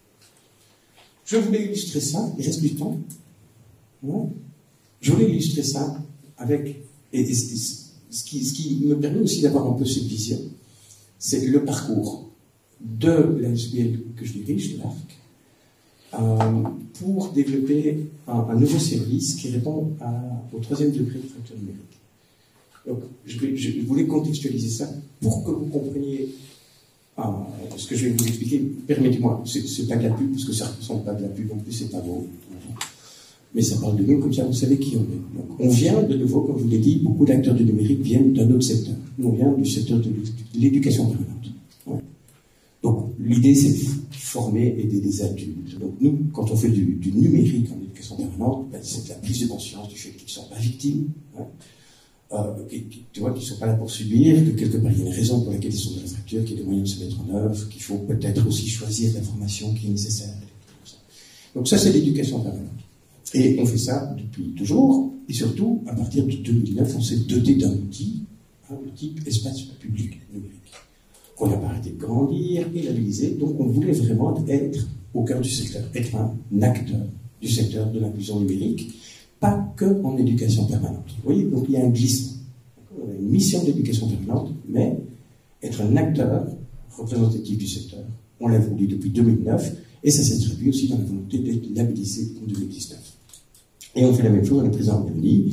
Je voulais illustrer ça, il reste du temps. Ouais. Je voulais illustrer ça avec, et, et, et, ce, qui, ce qui me permet aussi d'avoir un peu cette vision, c'est le parcours de la S B L que je dirige, de l'A F C, euh, pour développer un, un nouveau service qui répond à, au troisième degré de fracture numérique. Donc, je, vais, je voulais contextualiser ça pour que vous compreniez ah, ce que je vais vous expliquer. Permettez-moi, c'est pas de la pub, parce que ça ne ressemble pas de la pub, en plus c'est pas beau. Mais ça parle de nous, comme ça vous savez qui on est. Donc, on vient, de nouveau, comme je vous l'ai dit, beaucoup d'acteurs du numérique viennent d'un autre secteur. Nous, on vient du secteur de l'éducation permanente. Ouais. Donc, l'idée, c'est de former et aider des adultes. Donc, nous, quand on fait du, du numérique en éducation permanente, ben, c'est de la prise de conscience du fait qu'ils ne sont pas victimes. Ouais. Euh, qui, qui, tu vois, qu'ils ne sont pas là pour subir, que quelque part il y a une raison pour laquelle ils sont dans la fracture, qu'il y a des moyens de se mettre en œuvre, qu'il faut peut-être aussi choisir la formation qui est nécessaire. Donc ça, c'est l'éducation permanente. Et on fait ça depuis toujours, et surtout, à partir de deux mille neuf, on s'est doté d'un outil, un outil espace public numérique. On n'a pas arrêté de grandir et labelliser, donc on voulait vraiment être au cœur du secteur, être un acteur du secteur de l'inclusion numérique, pas que en éducation permanente. Vous voyez, donc il y a un glissement. On a une mission d'éducation permanente, mais être un acteur représentatif du secteur, on l'a voulu depuis deux mille neuf, et ça s'est traduit aussi dans la volonté d'être labellisé en deux mille dix-neuf. Et on fait la même chose avec le président Romani,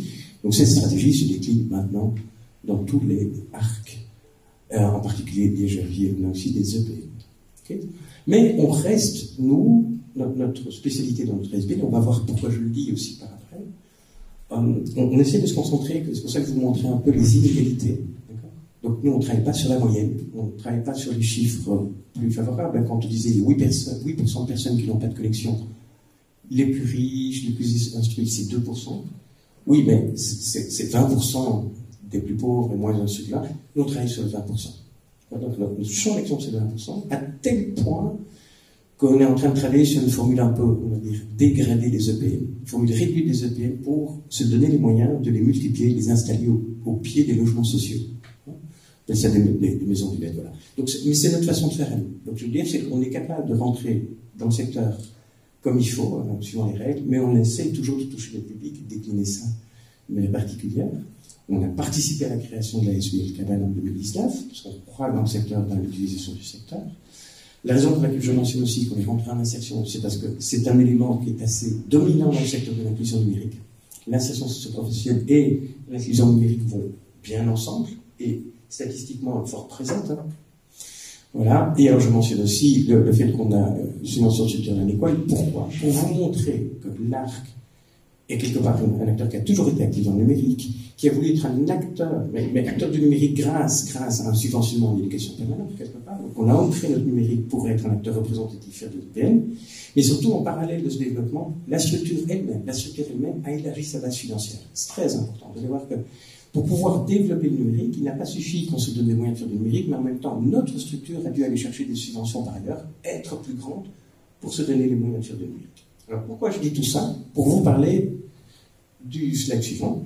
Donc cette stratégie se décline maintenant dans tous les arcs, euh, en particulier des Gerviers, mais aussi des E P M. Okay, mais on reste, nous, notre, notre spécialité dans notre S B, on va voir pourquoi je le dis aussi par après, euh, on, on essaie de se concentrer, c'est pour ça que je vous montrais un peu les inégalités. Donc nous, on ne travaille pas sur la moyenne, on ne travaille pas sur les chiffres plus favorables. Quand on disait les huit pour cent de personnes qui n'ont pas de connexion, les plus riches, les plus instruits, c'est deux pour cent. Oui, mais c'est vingt pour cent des plus pauvres et moins instruits là. Nous, on travaille sur le vingt pour cent. Donc notre champ d'action, c'est le vingt pour cent, à tel point qu'on est en train de travailler sur une formule un peu, on va dire, dégradée des E P M, une formule réduite des E P M pour se donner les moyens de les multiplier, les installer au, au pied des logements sociaux. C'est des, des, des maisons du net, voilà. Donc, mais c'est notre façon de faire à nous. Donc, je veux dire, c'est qu'on est capable de rentrer dans le secteur comme il faut, hein, suivant les règles, mais on essaie toujours de toucher le public, de décliner ça de manière particulière. On a participé à la création de la S B L Cabane en deux mille dix-neuf, parce qu'on croit dans le secteur, dans l'utilisation du secteur. La raison pour laquelle je mentionne aussi qu'on est rentré en insertion, c'est parce que c'est un élément qui est assez dominant dans le secteur de l'inclusion numérique. L'insertion socio-professionnelle et l'inclusion numérique vont bien ensemble, et statistiquement fort présente. Hein. Voilà. Et alors je mentionne aussi le, le fait qu'on a une subvention subterranéenne équale. Pourquoi? Pour vous montrer que l'Arc est quelque part un, un acteur qui a toujours été actif dans le numérique, qui a voulu être un acteur, mais, mais acteur du numérique grâce, grâce à un subventionnement d'éducation permanente, quelque part. Donc on a ancré notre numérique pour être un acteur représentatif de l'E P M, mais surtout en parallèle de ce développement, la structure elle-même, la structure elle-même a élargi sa base financière. C'est très important. Vous allez voir que pour pouvoir développer le numérique, il n'a pas suffi qu'on se donne des moyens de faire du numérique, mais en même temps, notre structure a dû aller chercher des subventions par ailleurs, être plus grande pour se donner les moyens de faire du numérique. Alors pourquoi je dis tout ça? Pour vous parler du slide suivant.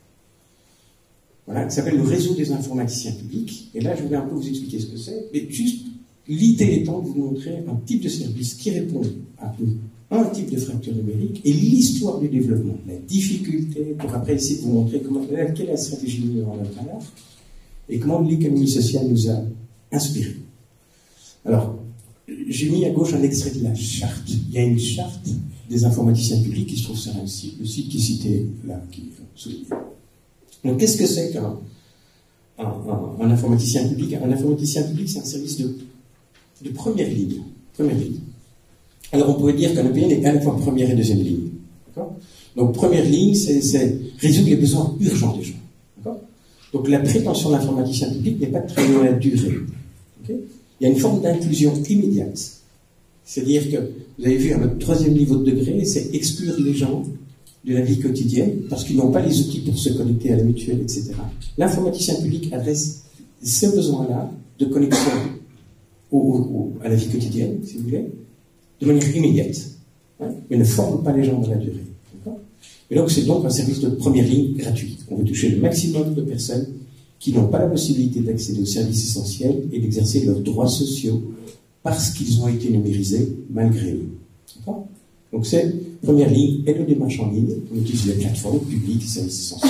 Voilà, qui s'appelle le réseau des informaticiens publics. Et là, je vais un peu vous expliquer ce que c'est, mais juste l'idée étant de vous montrer un type de service qui répond à nous. Un type de fracture numérique et l'histoire du développement, la difficulté, pour après essayer de vous montrer comment, quelle est la stratégie mise en œuvre à l'heure et comment l'économie sociale nous a inspiré. Alors, j'ai mis à gauche un extrait de la charte. Il y a une charte des informaticiens publics qui se trouve sur un site, le site qui est cité là, qui est souligné. Donc, qu'est-ce que c'est qu'un un, un, un informaticien public? Un informaticien public, c'est un service de, de première ligne. Première ligne. Alors on pourrait dire qu'un E P M est à la fois première et deuxième ligne. Donc première ligne, c'est résoudre les besoins urgents des gens. Donc la prétention de l'informaticien public n'est pas de travailler dans la durée. Okay, il y a une forme d'inclusion immédiate. C'est-à-dire que, vous avez vu, à notre troisième niveau de degré, c'est exclure les gens de la vie quotidienne parce qu'ils n'ont pas les outils pour se connecter à la mutuelle, et cetera. L'informaticien public adresse ce besoin-là de connexion au, au, à la vie quotidienne, si vous voulez, de manière immédiate, hein, mais ne forme pas les gens dans la durée. Et donc, c'est donc un service de première ligne gratuit. On veut toucher le maximum de personnes qui n'ont pas la possibilité d'accéder aux services essentiels et d'exercer leurs droits sociaux parce qu'ils ont été numérisés malgré eux. Donc, c'est première ligne et le démarche en ligne. On utilise les plateformes publiques, services essentiels.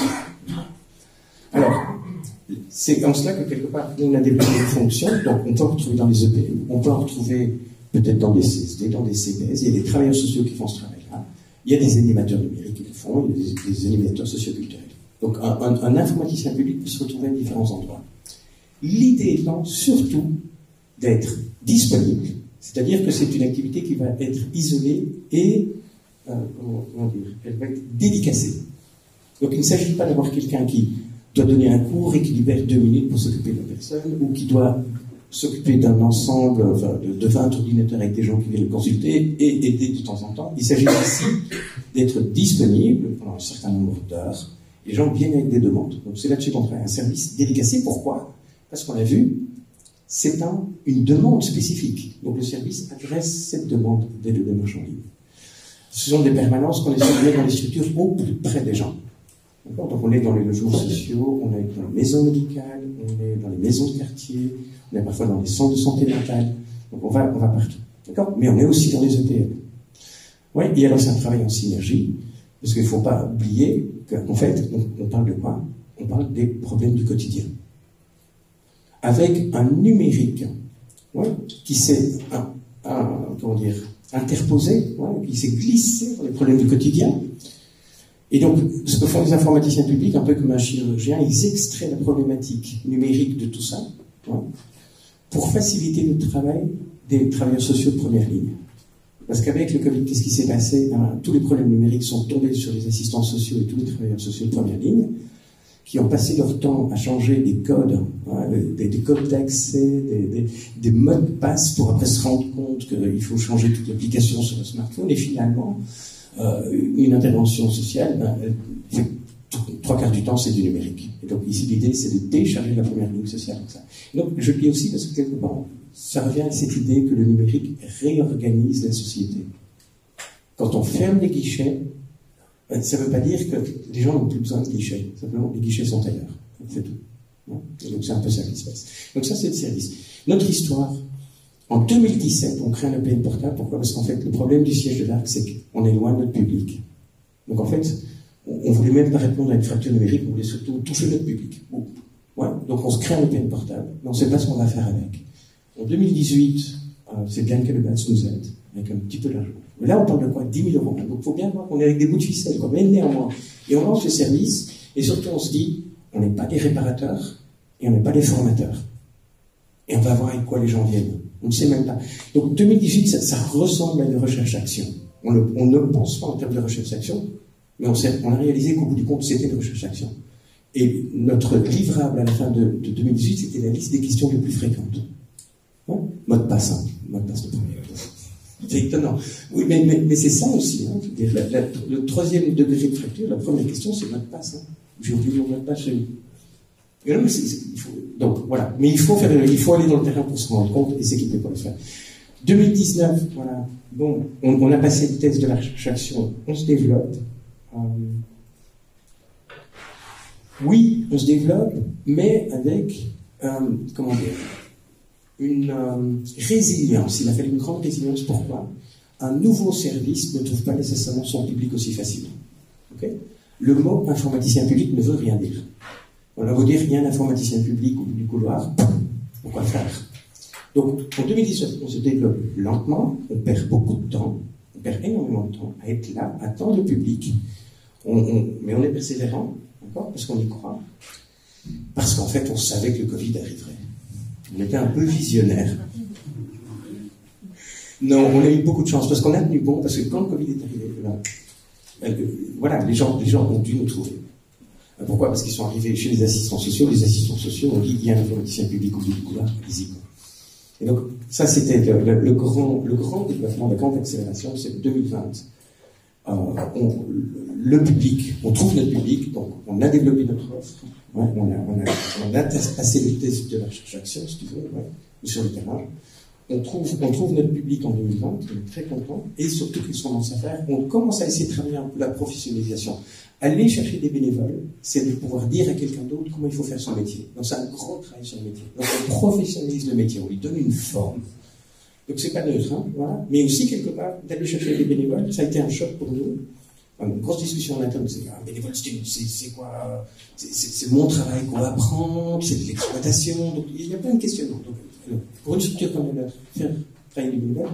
Alors, c'est en cela que, quelque part, on a développé des fonctions. Donc, on peut en retrouver dans les E P M, on peut en retrouver peut-être dans des C S D, dans des C B S, il y a des travailleurs sociaux qui font ce travail-là, il y a des animateurs numériques qui le font, il y a des, des animateurs socioculturels. Donc un, un, un informaticien public peut se retrouver à différents endroits. L'idée étant surtout d'être disponible, c'est-à-dire que c'est une activité qui va être isolée et, euh, comment, comment dire, elle va être dédicacée. Donc il ne s'agit pas d'avoir quelqu'un qui doit donner un cours et qui libère deux minutes pour s'occuper de la personne, ou qui doit s'occuper d'un ensemble enfin, de, de vingt ordinateurs avec des gens qui viennent le consulter et aider de temps en temps. Il s'agit ici d'être disponible pendant un certain nombre d'heures. Les gens viennent avec des demandes. Donc c'est là-dessus qu'on travaille un service dédicacé. Pourquoi? Parce qu'on a vu, c'est un, une demande spécifique. Donc le service adresse cette demande dès le démarche en ligne. Ce sont des permanences qu'on essaie de mettre dans les structures au plus près des gens. Donc on est dans les logements sociaux, on est dans les maisons médicales, on est dans les maisons de quartier, on est parfois dans les centres de santé mentale, donc on va, on va partout. D'accord? Mais on est aussi dans les E T M. Oui, et alors c'est un travail en synergie, parce qu'il ne faut pas oublier qu'en fait, on, on parle de quoi? On parle des problèmes du quotidien. Avec un numérique ouais, qui s'est un, un, comment dire, interposé, ouais, qui s'est glissé dans les problèmes du quotidien. Et donc, ce que font les informaticiens publics, un peu comme un chirurgien, ils extraient la problématique numérique de tout ça, ouais, pour faciliter le travail des travailleurs sociaux de première ligne. Parce qu'avec le Covid, qu'est-ce qui s'est passé? Ben, tous les problèmes numériques sont tombés sur les assistants sociaux et tous les travailleurs sociaux de première ligne, qui ont passé leur temps à changer des codes, hein, des, des codes d'accès, des, des, des mots de passe pour après se rendre compte qu'il faut changer toute l'application sur le smartphone. Et finalement, euh, une intervention sociale, ben, fait, trois quarts du temps, c'est du numérique. Et donc ici, l'idée, c'est de décharger la première ligne sociale comme ça. Donc je le dis aussi parce que quelque part, ça revient à cette idée que le numérique réorganise la société. Quand on ferme les guichets, ça ne veut pas dire que les gens n'ont plus besoin de guichets. Simplement, les guichets sont ailleurs. C'est tout. Et donc c'est un peu ça qui se passe. Donc ça, c'est le service. Notre histoire, en deux mille dix-sept, on crée un A P N portable. Pourquoi? Parce qu'en fait, le problème du siège de l'Arc, c'est qu'on est loin de notre public. Donc en fait, on ne voulait même pas répondre à une fracture numérique, on voulait surtout toucher notre public. Ouais. Donc on se crée un A P N portable, mais on ne sait pas ce qu'on va faire avec. En deux mille dix-huit, euh, c'est bien que le B A S nous aide, avec un petit peu d'argent. Mais là, on parle de quoi? dix mille euros. Donc, il faut bien voir qu'on est avec des bouts de ficelle, quoi. Mais néanmoins. Et on lance le service, et surtout, on se dit, on n'est pas des réparateurs, et on n'est pas des formateurs. Et on va voir avec quoi les gens viennent. On ne sait même pas. Donc, deux mille dix-huit, ça, ça ressemble à une recherche-action. On, le, on ne pense pas en termes de recherche-action, mais on, on a réalisé qu'au bout du compte, c'était une recherche-action. Et notre livrable à la fin de, de deux mille dix-huit, c'était la liste des questions les plus fréquentes. Hein? Mot de passe, hein. Mot de passe de premier. C'est étonnant. Oui, mais, mais, mais c'est ça aussi. Hein. Je veux dire, la, la, le troisième degré de fracture, la première question, c'est mot de passe. Hein. J'ai oublié mon mot de passe chez nous. Et là, mais c'est, c'est, il faut, donc voilà. Mais il faut, faire, il faut aller dans le terrain pour se rendre compte et s'équiper pour le faire. deux mille dix-neuf, voilà. Bon, on, on a passé le test de la recherche-action. On se développe. Euh, oui, on se développe, mais avec, euh, comment dire, une euh, résilience. Il a fallu une grande résilience. Pourquoi? Un nouveau service ne trouve pas nécessairement son public aussi facilement. Okay? Le mot informaticien public ne veut rien dire. On va vous dire, il y a un informaticien public au bout du couloir, on va faire. Donc, en deux mille dix-neuf, on se développe lentement, on perd beaucoup de temps, on perd énormément de temps à être là, à attendre le public, on, on, mais on est persévérant, d'accord, parce qu'on y croit, parce qu'en fait, on savait que le Covid arriverait. On était un peu visionnaire. Non, on a eu beaucoup de chance, parce qu'on a tenu bon, parce que quand le Covid est arrivé, là, euh, voilà, les gens, les gens ont dû nous trouver. Pourquoi? Parce qu'ils sont arrivés chez les assistants sociaux, les assistants sociaux ont dit, il y a un informaticien public au bout du couloir, allez-y. Et donc, ça, c'était le, le, le, grand, le grand développement, la grande accélération, c'est deux mille vingt. Euh, on, le public, on trouve notre public, donc on a développé notre offre, ouais, on, a, on, a, on a passé le test de la recherche-action, si tu veux, ouais, sur le terrain. On trouve, on trouve notre public en deux mille vingt, on est très content, et surtout qu'est-ce qu'on commence à faire? On commence à essayer de travailler un peu la professionnalisation. Aller chercher des bénévoles, c'est de pouvoir dire à quelqu'un d'autre comment il faut faire son métier. Donc c'est un gros travail sur le métier. Donc on professionnalise le métier, on lui donne une forme. Donc c'est pas neutre, hein, voilà. Mais aussi quelque part, d'aller chercher des bénévoles, ça a été un choc pour nous. Une grosse discussion en interne, c'est un bénévole, c'est quoi? C'est mon travail qu'on va prendre, c'est de l'exploitation. Donc il y a plein de questionnements. Donc, alors, pour une structure comme la nôtre, faire travailler des bénévoles,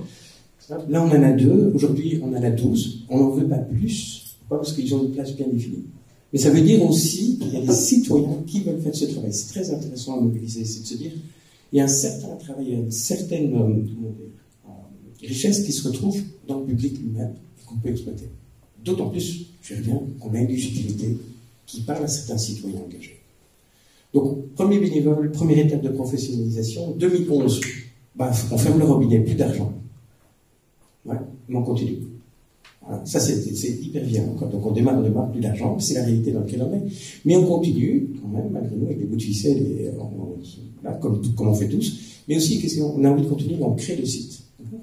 là on en a deux, aujourd'hui on en a douze, on n'en veut pas plus. Parce qu'ils ont une place bien définie. Mais ça veut dire aussi qu'il y a des citoyens qui veulent faire ce travail. C'est très intéressant à mobiliser, c'est de se dire il y a un certain travail, une certaine euh, euh, richesse qui se retrouve dans le public lui-même et qu'on peut exploiter. D'autant plus, je reviens, qu'on a une légitimité qui parle à certains citoyens engagés. Donc, premier bénévole, première étape de professionnalisation. deux mille onze, bah, on ferme le robinet, plus d'argent. Ouais, mais on continue. Voilà, ça, c'est hyper bien. Donc, on démarre, on démarre plus d'argent, c'est la réalité dans laquelle on est. Mais on continue, quand même, malgré nous, avec des bouts de ficelle, et on, on, là, comme, comme on fait tous. Mais aussi, qu'est-ce qu'on a envie de continuer, on crée le site.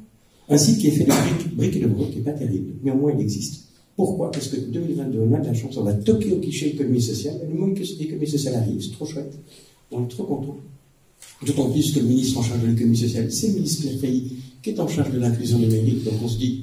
Un site qui est fait de briques, briques et de brocs, qui n'est pas terrible, mais au moins il existe. Pourquoi? Parce que deux mille vingt-deux, on a de la chance, on va toquer au guichet économie sociale, le moment que l'économie sociale arrive, c'est trop chouette. On est trop content. D'autant plus que le ministre en charge de l'économie sociale, c'est le ministre Pierre Failly, qui est en charge de l'inclusion numérique, donc on se dit,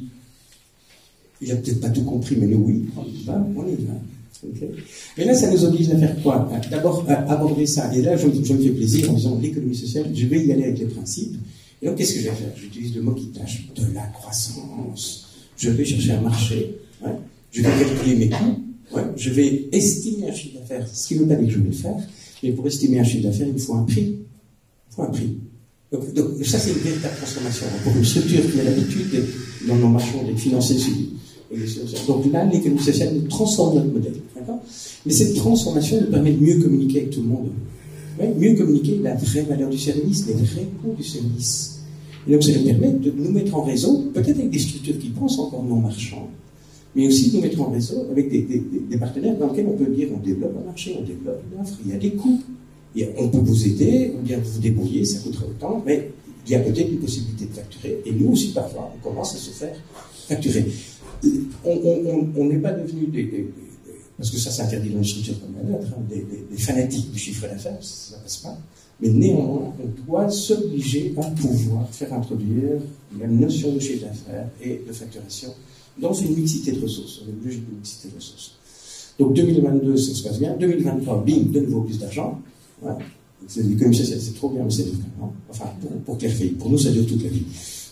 il n'a peut-être pas tout compris, mais nous, oui, ben, on est là. Okay. Mais là, ça nous oblige à faire quoi? D'abord, à aborder ça. Et là, je, je me fais plaisir en disant l'économie sociale, je vais y aller avec les principes. Et donc, qu'est-ce que je vais faire? J'utilise le mot qui tâche de la croissance. Je vais chercher un marché, ouais. Je vais calculer mes coûts, Ouais, je vais estimer un chiffre d'affaires, ce qui ne veut pas dire que je vais le faire, mais pour estimer un chiffre d'affaires, il faut un prix. Il faut un prix. Donc, donc ça, c'est une véritable transformation. Pour une structure qui a l'habitude, dans nos marchands, d'être financée sur donc là, l'économie sociale nous transforme notre modèle. Mais cette transformation nous permet de mieux communiquer avec tout le monde. Ouais, mieux communiquer la vraie valeur du service, les vrais coûts du service. Et donc ça nous permet de nous mettre en réseau, peut-être avec des structures qui pensent encore non marchands, mais aussi de nous mettre en réseau avec des, des, des partenaires dans lesquels on peut dire on développe un marché, on développe une offre, il y a des coûts. Et on peut vous aider, on vient vous débrouiller, ça coûtera autant, mais il y a peut-être une possibilité de facturer. Et nous aussi, parfois, on commence à se faire facturer. On n'est pas devenu des, des, des, parce que ça s'interdit dans une structure comme la nôtre, hein, des, des, des fanatiques du chiffre d'affaires, ça ne passe pas. Mais néanmoins, on doit s'obliger à pouvoir faire introduire la notion de chiffre d'affaires et de facturation dans une mixité de ressources, on est obligé de mixité de ressources. Donc deux mille vingt-deux, ça se passe bien. deux mille vingt-trois, bing, de nouveau plus d'argent. Voilà. L'économie sociale, c'est trop bien, mais c'est vraiment. Enfin, pour, pour Clairfeuille, pour nous, ça dure toute la vie.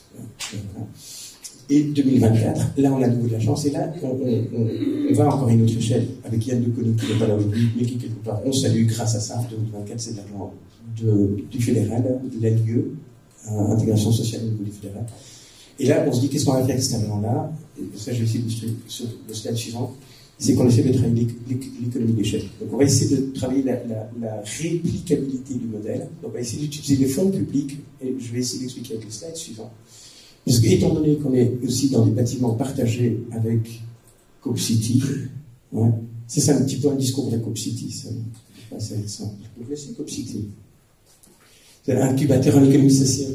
Et deux mille vingt-quatre, là, on a de nouveau de la chance, et là, on, on, on, on va encore à une autre échelle, avec Yann Deconinck qui n'est pas là aujourd'hui, mais qui, quelque part, on salue grâce à ça. deux mille vingt-quatre, c'est de l'argent de, du fédéral, de l'A L I E, euh, intégration sociale au niveau du fédéral. Et là, on se dit, qu'est-ce qu'on va faire avec cet argent-là? Et ça, je vais essayer d'illustrer sur le slide suivant. C'est qu'on essaie de travailler l'économie d'échelle. Donc on va essayer de travailler la, la, la réplicabilité du modèle. Donc on va essayer d'utiliser les fonds publics, et je vais essayer d'expliquer avec le slide suivant. Parce qu'étant donné qu'on est aussi dans des bâtiments partagés avec Coop City, ouais, c'est ça un petit peu un discours de la Coop City, ça. C'est assez simple. Vous laissez Coop City. C'est un incubateur en économie sociale.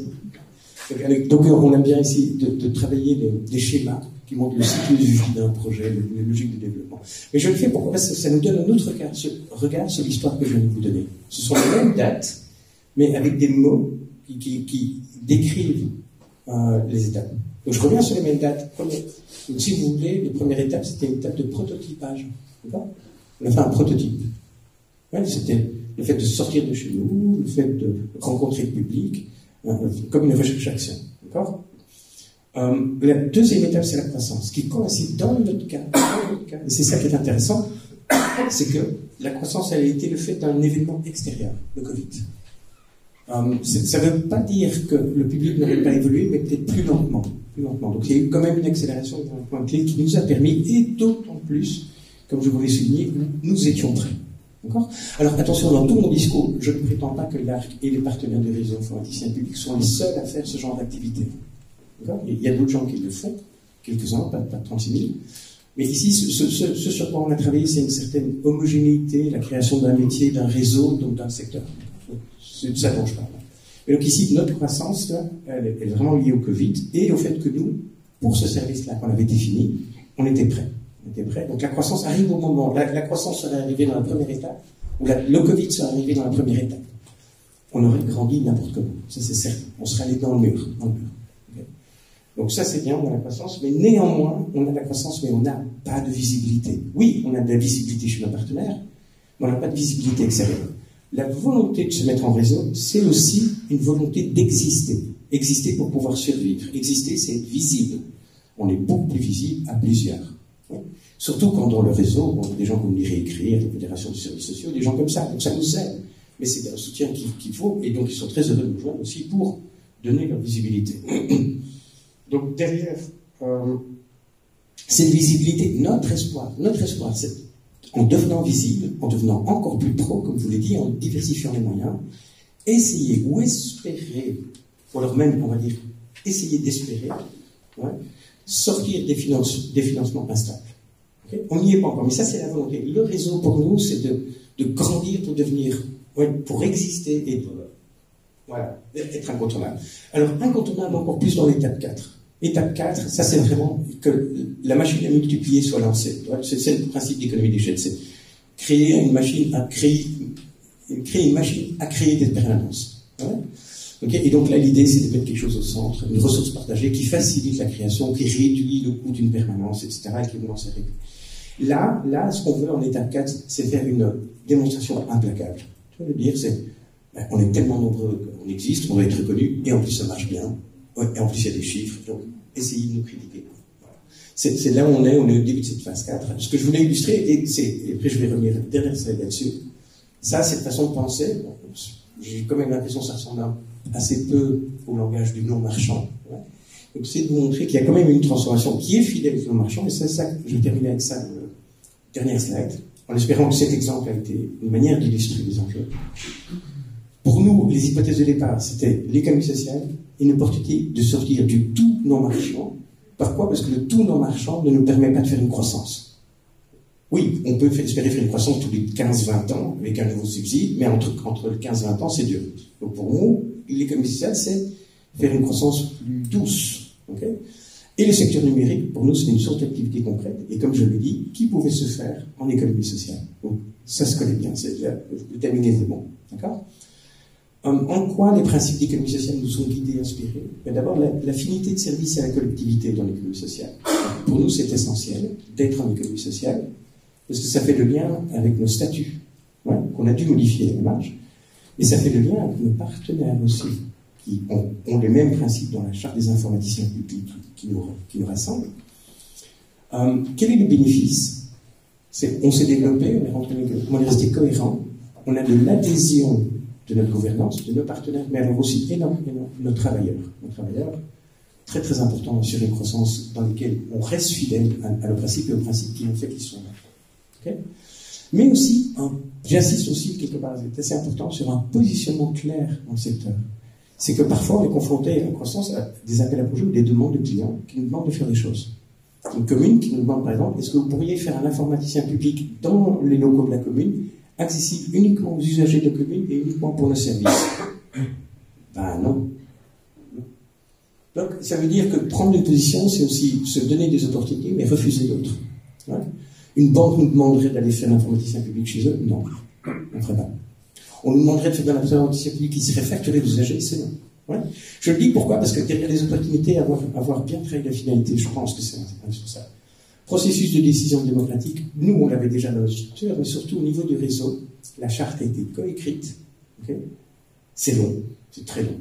Donc on aime bien ici de, de travailler les, des schémas qui montrent le cycle de vie d'un projet, les logiques de développement. Mais je le fais pourquoi? Parce que ça nous donne un autre regard, ce regard sur l'histoire que je viens de vous donner. Ce sont les mêmes dates, mais avec des mots qui, qui, qui décrivent euh, les étapes. Donc je reviens sur les mêmes dates. Donc si vous voulez, la première étape, c'était une étape de prototypage. D'accord? On a fait un prototype. Ouais, c'était le fait de sortir de chez nous, le fait de rencontrer le public, euh, comme une recherche-action. D'accord? Euh, la deuxième étape, c'est la croissance, qui coïncide dans notre cas, dans notre cas. Et c'est ça qui est intéressant, c'est que la croissance, elle a été le fait d'un événement extérieur, le Covid. Euh, ça ne veut pas dire que le public n'aurait pas évolué, mais peut-être plus lentement, plus lentement. Donc il y a eu quand même une accélération d'un point clé qui nous a permis, et d'autant plus, comme je vous l'ai souligné, nous étions prêts. D'accord? Alors attention, dans tout mon discours, je ne prétends pas que l'A R C et les partenaires de réseau informaticiens publics sont les seuls à faire ce genre d'activité. Il y a d'autres gens qui le font, quelques-uns, pas, pas trente-six mille. Mais ici, ce, ce, ce sur quoi on a travaillé, c'est une certaine homogénéité, la création d'un métier, d'un réseau, donc d'un secteur. C'est de ça dont je parle. Et donc ici, notre croissance, là, elle est vraiment liée au Covid et au fait que nous, pour ce service-là qu'on avait défini, on était prêts. On était prêts. Donc la croissance arrive au moment. La, la croissance serait arrivée dans la première étape, ou la, le Covid serait arrivé dans la première étape. On aurait grandi n'importe comment. Ça, c'est certain. On serait allé dans le mur. Dans le mur. Donc ça, c'est bien, on a la croissance, mais néanmoins, on a la croissance, mais on n'a pas de visibilité. Oui, on a de la visibilité chez nos partenaires, mais on n'a pas de visibilité extérieure. La volonté de se mettre en réseau, c'est aussi une volonté d'exister. Exister pour pouvoir survivre. Exister, c'est être visible. On est beaucoup plus visible à plusieurs. Oui. Surtout quand dans le réseau, on a des gens comme les réécrire, la Fédération des services sociaux, des gens comme ça. Donc ça nous aide. Mais c'est un soutien qu'il qu'il faut, et donc ils sont très heureux de nous joindre aussi pour donner leur visibilité. Donc derrière euh, cette visibilité, notre espoir, notre espoir, c'est en devenant visible, en devenant encore plus pro, comme je vous l'ai dit, en diversifiant les moyens, essayer ou espérer, ou alors même, on va dire, essayer d'espérer, ouais, sortir des, finances, des financements instables. Okay? On n'y est pas encore, mais ça c'est la volonté. Le réseau pour nous, c'est de, de grandir pour devenir, ouais, pour exister et pour, voilà, être incontournable. Alors incontournable encore plus dans l'étape quatre. Étape quatre, ça c'est vraiment que la machine à multiplier soit lancée. C'est le principe d'économie d'échelle, c'est créer une machine à créer, créer une machine à créer des permanences. Ouais. Okay. Et donc là l'idée c'est de mettre quelque chose au centre, une ressource partagée qui facilite la création, qui réduit le coût d'une permanence, et cetera et qui vous lance à réduire. Là, là, ce qu'on veut en étape quatre, c'est faire une démonstration implacable. Tu veux dire, c'est ben, on est tellement nombreux qu'on existe, on doit être reconnu, et en plus ça marche bien. Et en plus, il y a des chiffres, donc essayez de nous critiquer. Voilà. C'est là où on est, on est au début de cette phase quatre. Ce que je voulais illustrer, et, et après je vais revenir à la dernière slide là-dessus, ça, cette façon de penser, bon, j'ai quand même l'impression que ça ressemble assez peu au langage du non-marchand. Ouais. Donc c'est de vous montrer qu'il y a quand même une transformation qui est fidèle au non-marchand, et c'est ça que je vais terminer avec ça, le dernière slide, en espérant que cet exemple a été une manière d'illustrer les enjeux. Pour nous, les hypothèses de départ, c'était l'économie sociale, une opportunité de sortir du tout non-marchand. Pourquoi? Parce que le tout non-marchand ne nous permet pas de faire une croissance. Oui, on peut espérer faire une croissance tous les quinze vingt ans avec un nouveau subside, mais entre, entre le quinze vingt ans, c'est dur. Donc pour nous, l'économie sociale, c'est faire une croissance plus douce. Okay? Et le secteur numérique, pour nous, c'est une source d'activité concrète. Et comme je le dis, qui pouvait se faire en économie sociale? Donc ça se connaît bien, c'est déjà le terminaison bon. D'accord? En quoi les principes d'économie sociale nous ont guidés, inspirés? D'abord, l'affinité de service à la collectivité dans l'économie sociale. Pour nous, c'est essentiel d'être en économie sociale, parce que ça fait le lien avec nos statuts, ouais, qu'on a dû modifier la marge, et ça fait le lien avec nos partenaires aussi, qui ont, ont les mêmes principes dans la charte des informaticiens publics qui nous, qui nous rassemblent. Euh, quel est le bénéfice? On s'est développé, on est, rentré, on est resté cohérent, on a de l'adhésion de notre gouvernance, de nos partenaires, mais alors aussi énormément nos travailleurs. Nos travailleurs, très très important d'assurer une croissance dans laquelle on reste fidèle à, à nos principes et aux principes qui ont fait qu'ils sont là. Okay? Mais aussi, j'insiste aussi quelque part, c'est assez important, sur un positionnement clair dans le secteur. C'est que parfois on est confronté à une croissance, à des appels à projets ou des demandes de clients qui nous demandent de faire des choses. Une commune qui nous demande par exemple, est-ce que vous pourriez faire un informaticien public dans les locaux de la commune, accessible uniquement aux usagers de la commune et uniquement pour nos services? Ben non. Donc, ça veut dire que prendre une position, c'est aussi se donner des opportunités, mais refuser d'autres. Ouais. Une banque nous demanderait d'aller faire l'informaticien public chez eux? Non, on ne ferait pas. On nous demanderait de faire de l'informaticien public qui serait facturé aux usagers? C'est non. Ouais. Je le dis pourquoi? Parce que derrière les opportunités, avoir, avoir bien travaillé la finalité, je pense que c'est indispensable. Processus de décision démocratique, nous on l'avait déjà dans notre structure, mais surtout au niveau du réseau, la charte a été coécrite. Okay, c'est long, c'est très long.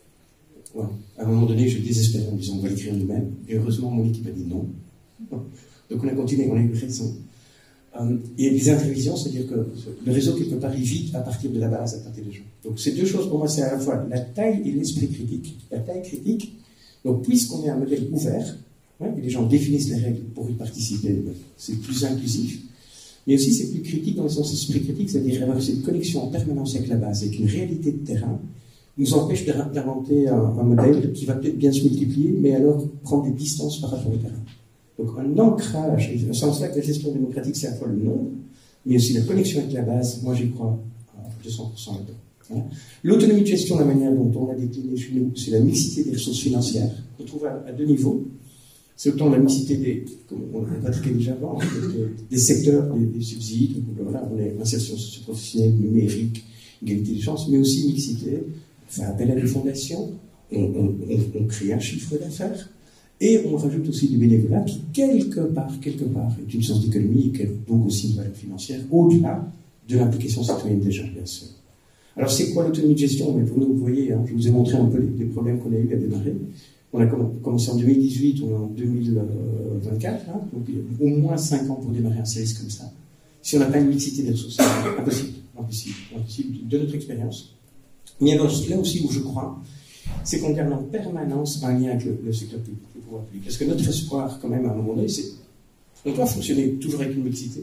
Ouais. À un moment donné, je désespérais en me disant on va l'écrire nous-mêmes, et heureusement mon équipe a dit non. Donc on a continué, on a eu raison. Euh, et les intervisions, c'est-à-dire que le réseau quelque part il vit à partir de la base, à partir des gens. Donc ces deux choses pour moi, c'est à la fois la taille et l'esprit critique. La taille critique, donc puisqu'on est un modèle ouvert, ouais, et les gens définissent les règles pour y participer, c'est plus inclusif, mais aussi c'est plus critique dans le sens esprit critique, c'est-à-dire avoir cette connexion en permanence avec la base, avec une réalité de terrain, nous empêche d'inventer un, un modèle qui va peut-être bien se multiplier, mais alors prendre des distances par rapport au terrain. Donc un ancrage, et c'est en cela que la gestion démocratique, c'est à la fois le nombre, mais aussi la connexion avec la base, moi j'y crois à deux cents pour cent là-dedans. L'autonomie de gestion, la manière dont on l'a décliné chez nous, c'est la mixité des ressources financières, qu'on trouve à, à deux niveaux. C'est autant la mixité des, comme on l'a pratiqué déjà avant, des, des secteurs, des, des subsides, donc voilà, on est insertion socio-professionnelle, numérique, égalité des chances, mais aussi mixité, on fait appel à des fondations, on, on, on, on crée un chiffre d'affaires, et on rajoute aussi du bénévolat qui, quelque part, quelque part, est une source d'économie et donc aussi une valeur financière, au-delà de l'implication citoyenne des gens, bien sûr. Alors, c'est quoi l'autonomie de gestion? Mais pour nous, vous voyez, hein, je vous ai montré un peu les, les problèmes qu'on a eu à démarrer. On a commencé en deux mille dix-huit, on est en deux mille vingt-quatre, hein, donc au moins cinq ans pour démarrer un service comme ça. Si on n'a pas une mixité des ressources, c'est impossible, impossible, impossible, de notre expérience. Mais alors, là aussi où je crois, c'est qu'on garde en permanence un lien avec le, le secteur public, le pouvoir public. Parce que notre espoir, quand même, à un moment donné, c'est on doit fonctionner toujours avec une mixité.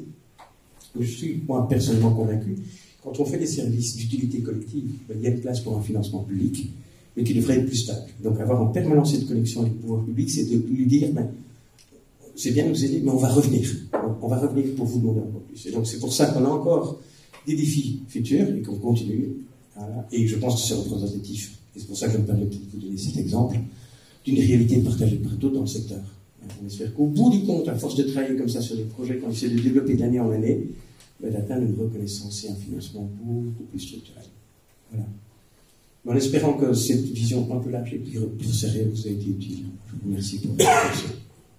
Je suis, moi, personnellement convaincu, quand on fait des services d'utilité collective, il y a une place pour un financement public, mais qui devrait être plus stable. Donc avoir en permanence cette connexion avec le pouvoir public, c'est de lui dire, ben, c'est bien de nous aider, mais on va revenir. On va revenir pour vous demander encore plus. Et donc c'est pour ça qu'on a encore des défis futurs et qu'on continue. Voilà. Et je pense que c'est représentatif. Et c'est pour ça que je me permets de vous donner cet exemple d'une réalité partagée par d'autres dans le secteur. On espère qu'au bout du compte, à force de travailler comme ça sur des projets qu'on essaie de développer d'année en année, ben, d'atteindre une reconnaissance et un financement beaucoup plus structurel. Voilà. En espérant que cette vision un peu large et plus resserrée vous a été utile. Je vous remercie pour votre attention.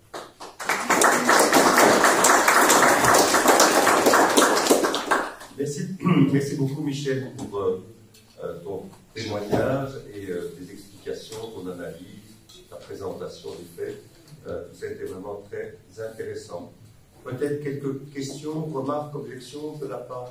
Merci, merci beaucoup Michel pour euh, ton témoignage et euh, tes explications, ton analyse la présentation des faits. Euh, ça a été vraiment très intéressant. Peut-être quelques questions, remarques, objections de la part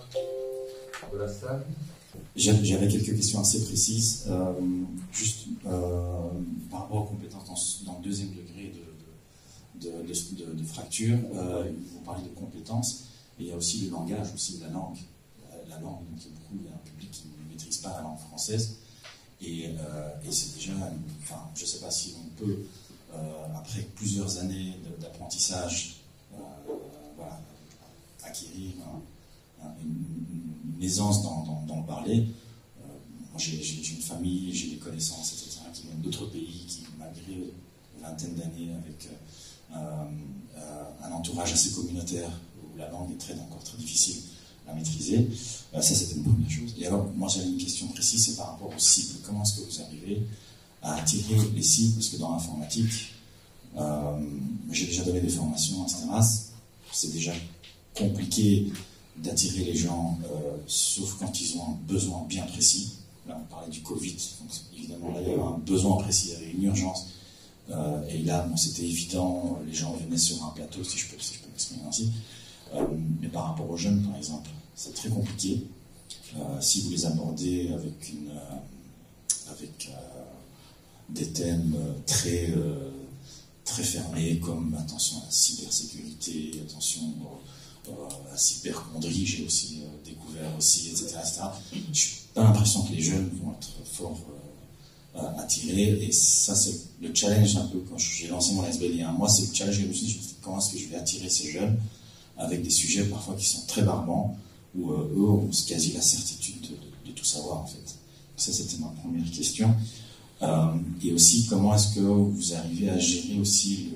de la salle? J'avais quelques questions assez précises. Euh, juste euh, par rapport aux compétences dans, dans le deuxième degré de, de, de, de, de, de fracture, euh, vous parlez de compétences, et il y a aussi le langage, aussi la langue. La langue, donc il y a beaucoup, il y a un public qui ne maîtrise pas la langue française, et, euh, et c'est déjà, enfin, je ne sais pas si on peut, euh, après plusieurs années d'apprentissage, euh, voilà, acquérir un, un, une, une aisance dans, dans, dans le parler. Euh, moi, j'ai une famille, j'ai des connaissances, et cetera, qui viennent d'autres pays, qui, malgré une vingtaine d'années, avec euh, euh, un entourage assez communautaire, où la langue est très, encore très difficile à maîtriser. Euh, ça, c'était une première chose. Et alors, moi, j'avais une question précise, c'est par rapport aux cibles. Comment est-ce que vous arrivez à attirer les cibles? Parce que dans l'informatique, euh, j'ai déjà donné des formations, et cetera. C'est déjà compliqué d'attirer les gens, euh, sauf quand ils ont un besoin bien précis. Là, on parlait du Covid, donc évidemment, là, il y avait un besoin précis, il y avait une urgence. Euh, et là, bon, c'était évident, les gens venaient sur un plateau, si je peux, si je peux m'exprimer ainsi. Euh, mais par rapport aux jeunes, par exemple, c'est très compliqué. Euh, si vous les abordez avec, une, euh, avec euh, des thèmes très, euh, très fermés, comme attention à la cybersécurité, attention euh, à la cyberchondrie, j'ai aussi euh, découvert aussi, et cetera, et cetera. Je n'ai pas l'impression que les jeunes vont être fort euh, attirés. Et ça, c'est le challenge un peu, quand j'ai lancé mon S B il y a un mois, c'est le challenge que je me suis dit, comment est-ce que je vais attirer ces jeunes avec des sujets parfois qui sont très barbants, où euh, eux ont quasi la certitude de, de, de tout savoir, en fait. Ça, c'était ma première question. Euh, et aussi, comment est-ce que vous arrivez à gérer aussi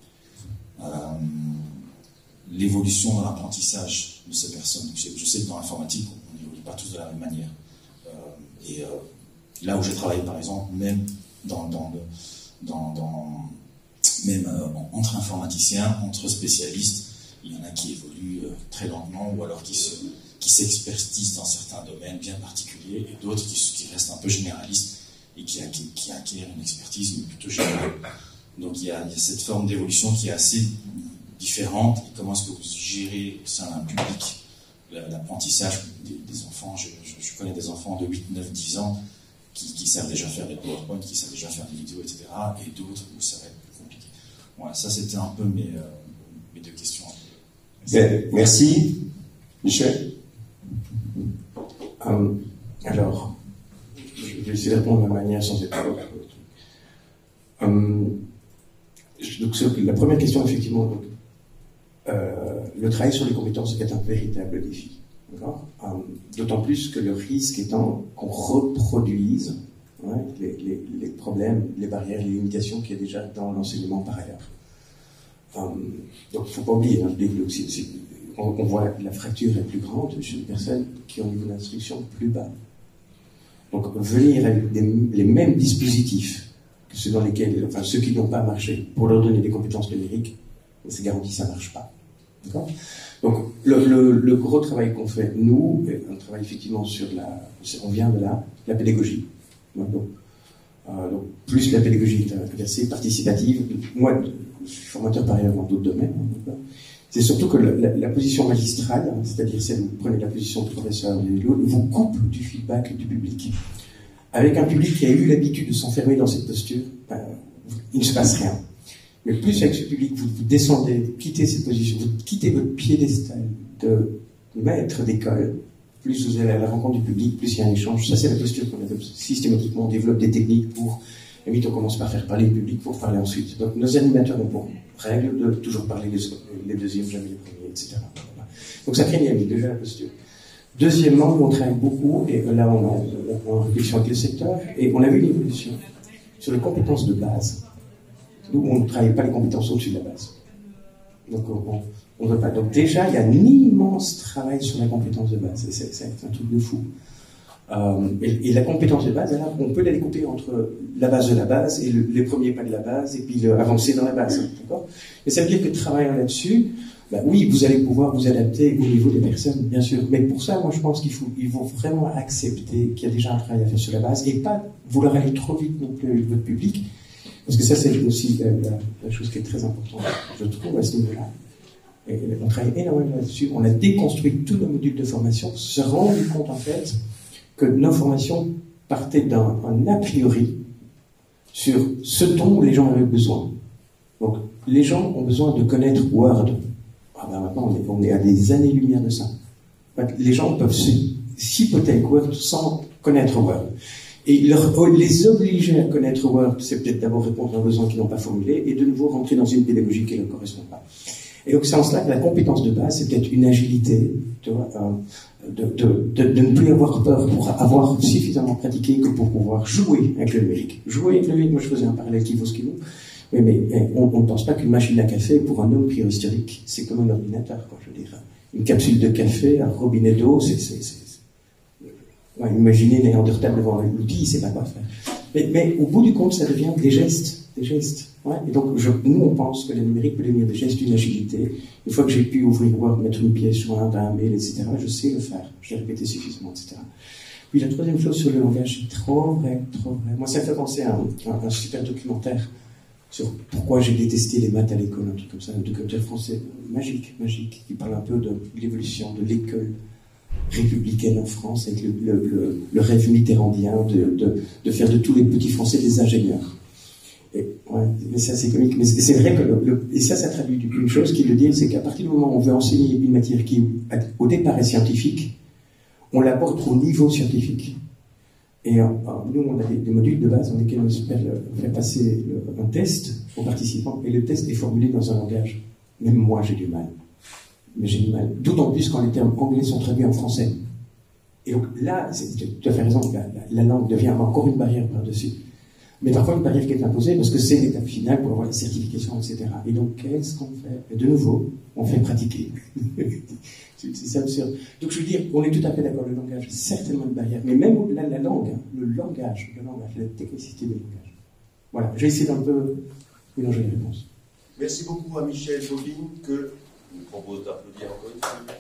le, euh, l'évolution dans l'apprentissage de ces personnes? Je, je sais que dans l'informatique, on n'évolue pas tous de la même manière. Euh, et euh, là où j'ai travaillé, par exemple, même dans, dans le, dans, dans, même euh, entre informaticiens, entre spécialistes, il y en a qui évoluent euh, très lentement, ou alors qui se, qui s'expertisent dans certains domaines bien particuliers, et d'autres qui, qui restent un peu généralistes et qui, qui, qui acquièrent une expertise plutôt générale. Donc il y a, il y a cette forme d'évolution qui est assez différente. Et comment est-ce que vous gérez au sein d'un public l'apprentissage des, des enfants? je, je, je connais des enfants de huit, neuf, dix ans qui, qui savent déjà faire des PowerPoint, qui savent déjà faire des vidéos, et cetera. Et d'autres où ça va être plus compliqué. Voilà, ça c'était un peu mes, euh, mes deux questions. Bien, merci. Michel? um, Alors, je vais essayer de répondre de ma manière sans être trop. Um, donc, la première question, effectivement, donc, euh, le travail sur les compétences est un véritable défi. Um, D'autant plus que le risque étant qu'on reproduise ouais, les, les, les problèmes, les barrières, les limitations qu'il y a déjà dans l'enseignement par ailleurs. Um, donc il ne faut pas oublier, hein, c'est, c'est, on, on voit la, la fracture est plus grande chez les personnes qui ont un niveau d'instruction plus bas. Donc venir avec des, les mêmes dispositifs que ceux dans lesquels, enfin ceux qui n'ont pas marché, pour leur donner des compétences numériques, c'est garanti ça ne marche pas. D'accord ? Donc le, le, le gros travail qu'on fait, nous, on travaille effectivement sur la, on vient de là, la pédagogie. Donc, euh, donc plus la pédagogie est versée participative. Moi, je suis formateur par ailleurs dans d'autres domaines. C'est surtout que la, la, la position magistrale, c'est-à-dire celle où vous prenez la position de professeur et de l'autre, vous coupe du feedback du public. Avec un public qui a eu l'habitude de s'enfermer dans cette posture, ben, il ne se passe rien. Mais plus avec ce public, vous, vous descendez, quittez cette position, vous quittez votre piédestal de maître d'école, plus vous allez à la rencontre du public, plus il y a un échange. Ça, c'est la posture qu'on adopte systématiquement. On développe des techniques pour... Et vite, on commence par faire parler le public pour parler ensuite. Donc, nos animateurs ont pour règle de toujours parler les, les deuxièmes, jamais les premiers, et cetera. Donc, ça crée déjà la posture. Deuxièmement, on travaille beaucoup, et là, on est en réflexion avec le secteur, et on a vu une évolution sur les compétences de base. Nous, on ne travaille pas les compétences au-dessus de la base. Donc, on ne veut pas. Donc, déjà, il y a un immense travail sur la compétence de base, et c'est, c'est un truc de fou. Euh, et, et la compétence de base, alors, on peut la découper entre la base de la base et le, les premiers pas de la base, et puis le, avancer dans la base. D'accord ? Et ça veut dire que travaillant là-dessus, bah, oui, vous allez pouvoir vous adapter au niveau des personnes, bien sûr. Mais pour ça, moi, je pense qu'il faut, il faut vraiment accepter qu'il y a déjà un travail à faire sur la base, et pas vouloir aller trop vite non plus avec votre public, Parce que ça, c'est aussi la, la, la chose qui est très importante, je trouve, à ce niveau-là. Et on travaille énormément là-dessus. On a déconstruit tous nos modules de formation, se rendu compte, en fait, que nos formations partaient d'un a priori sur ce dont les gens avaient besoin. Donc, les gens ont besoin de connaître Word. Ah ben maintenant, on est, on est à des années-lumière de ça. Les gens peuvent s'hypothèquer Word sans connaître Word. Et leur, les obliger à connaître Word, c'est peut-être d'abord répondre à un besoin qu'ils n'ont pas formulé, et de nouveau rentrer dans une pédagogie qui ne leur correspond pas. Et donc c'est en cela que la compétence de base, c'est peut-être une agilité, tu vois, euh, de, de, de, de ne plus avoir peur pour avoir suffisamment pratiqué que pour pouvoir jouer avec le numérique. Jouer avec le numérique, moi je faisais un parallèle qui vaut ce qu'il vaut, mais, mais on ne pense pas qu'une machine à café, pour un homme préhistorique, c'est comme un ordinateur, quoi, je veux dire. Une capsule de café, un robinet d'eau, c'est... c'est, c'est ouais, imaginez Néandertal devant l'outil, il ne sait pas quoi faire. Mais, mais au bout du compte, ça devient des gestes, des gestes. Ouais, et donc, je, nous, on pense que le numérique peut devenir des gestes d'une agilité. Une fois que j'ai pu ouvrir Word, mettre une pièce jointe à un mail, et cetera, je sais le faire. Je l'ai répété suffisamment, et cetera. Puis la troisième chose sur le langage, c'est trop vrai, trop vrai. Moi, ça me fait penser à un, à un super documentaire sur pourquoi j'ai détesté les maths à l'école, un truc comme ça, un documentaire français magique, magique, qui parle un peu de l'évolution de l'école républicaine en France, avec le, le, le, le rêve mitterrandien de, de, de faire de tous les petits Français des ingénieurs. Et, ouais, mais ça c'est comique. Mais c'est vrai que le, le, et ça, ça traduit une chose qui veut dire, c'est qu'à partir du moment où on veut enseigner une matière qui, au départ, est scientifique, on l'apporte au niveau scientifique. Et euh, nous, on a des, des modules de base dans lesquels on espère faire passer le, un test aux participants, et le test est formulé dans un langage. Même moi, j'ai du mal. Mais j'ai du mal. D'autant plus quand les termes anglais sont traduits en français. Et donc là, tu as fait raison, la, la, la langue devient encore une barrière par-dessus. Mais parfois une barrière qui est imposée parce que c'est l'étape finale pour avoir la certification, et cetera. Et donc, qu'est-ce qu'on fait? Et de nouveau, on fait pratiquer. C'est absurde. Donc, je veux dire, on est tout à fait d'accord, le langage est certainement une barrière, mais même au-delà de la langue, hein, le langage, le langage, la technicité du langage. Voilà, j'ai essayé d'un peu mélanger les réponses. Merci beaucoup à Michel Jobin, que je vous propose d'applaudir encore une fois.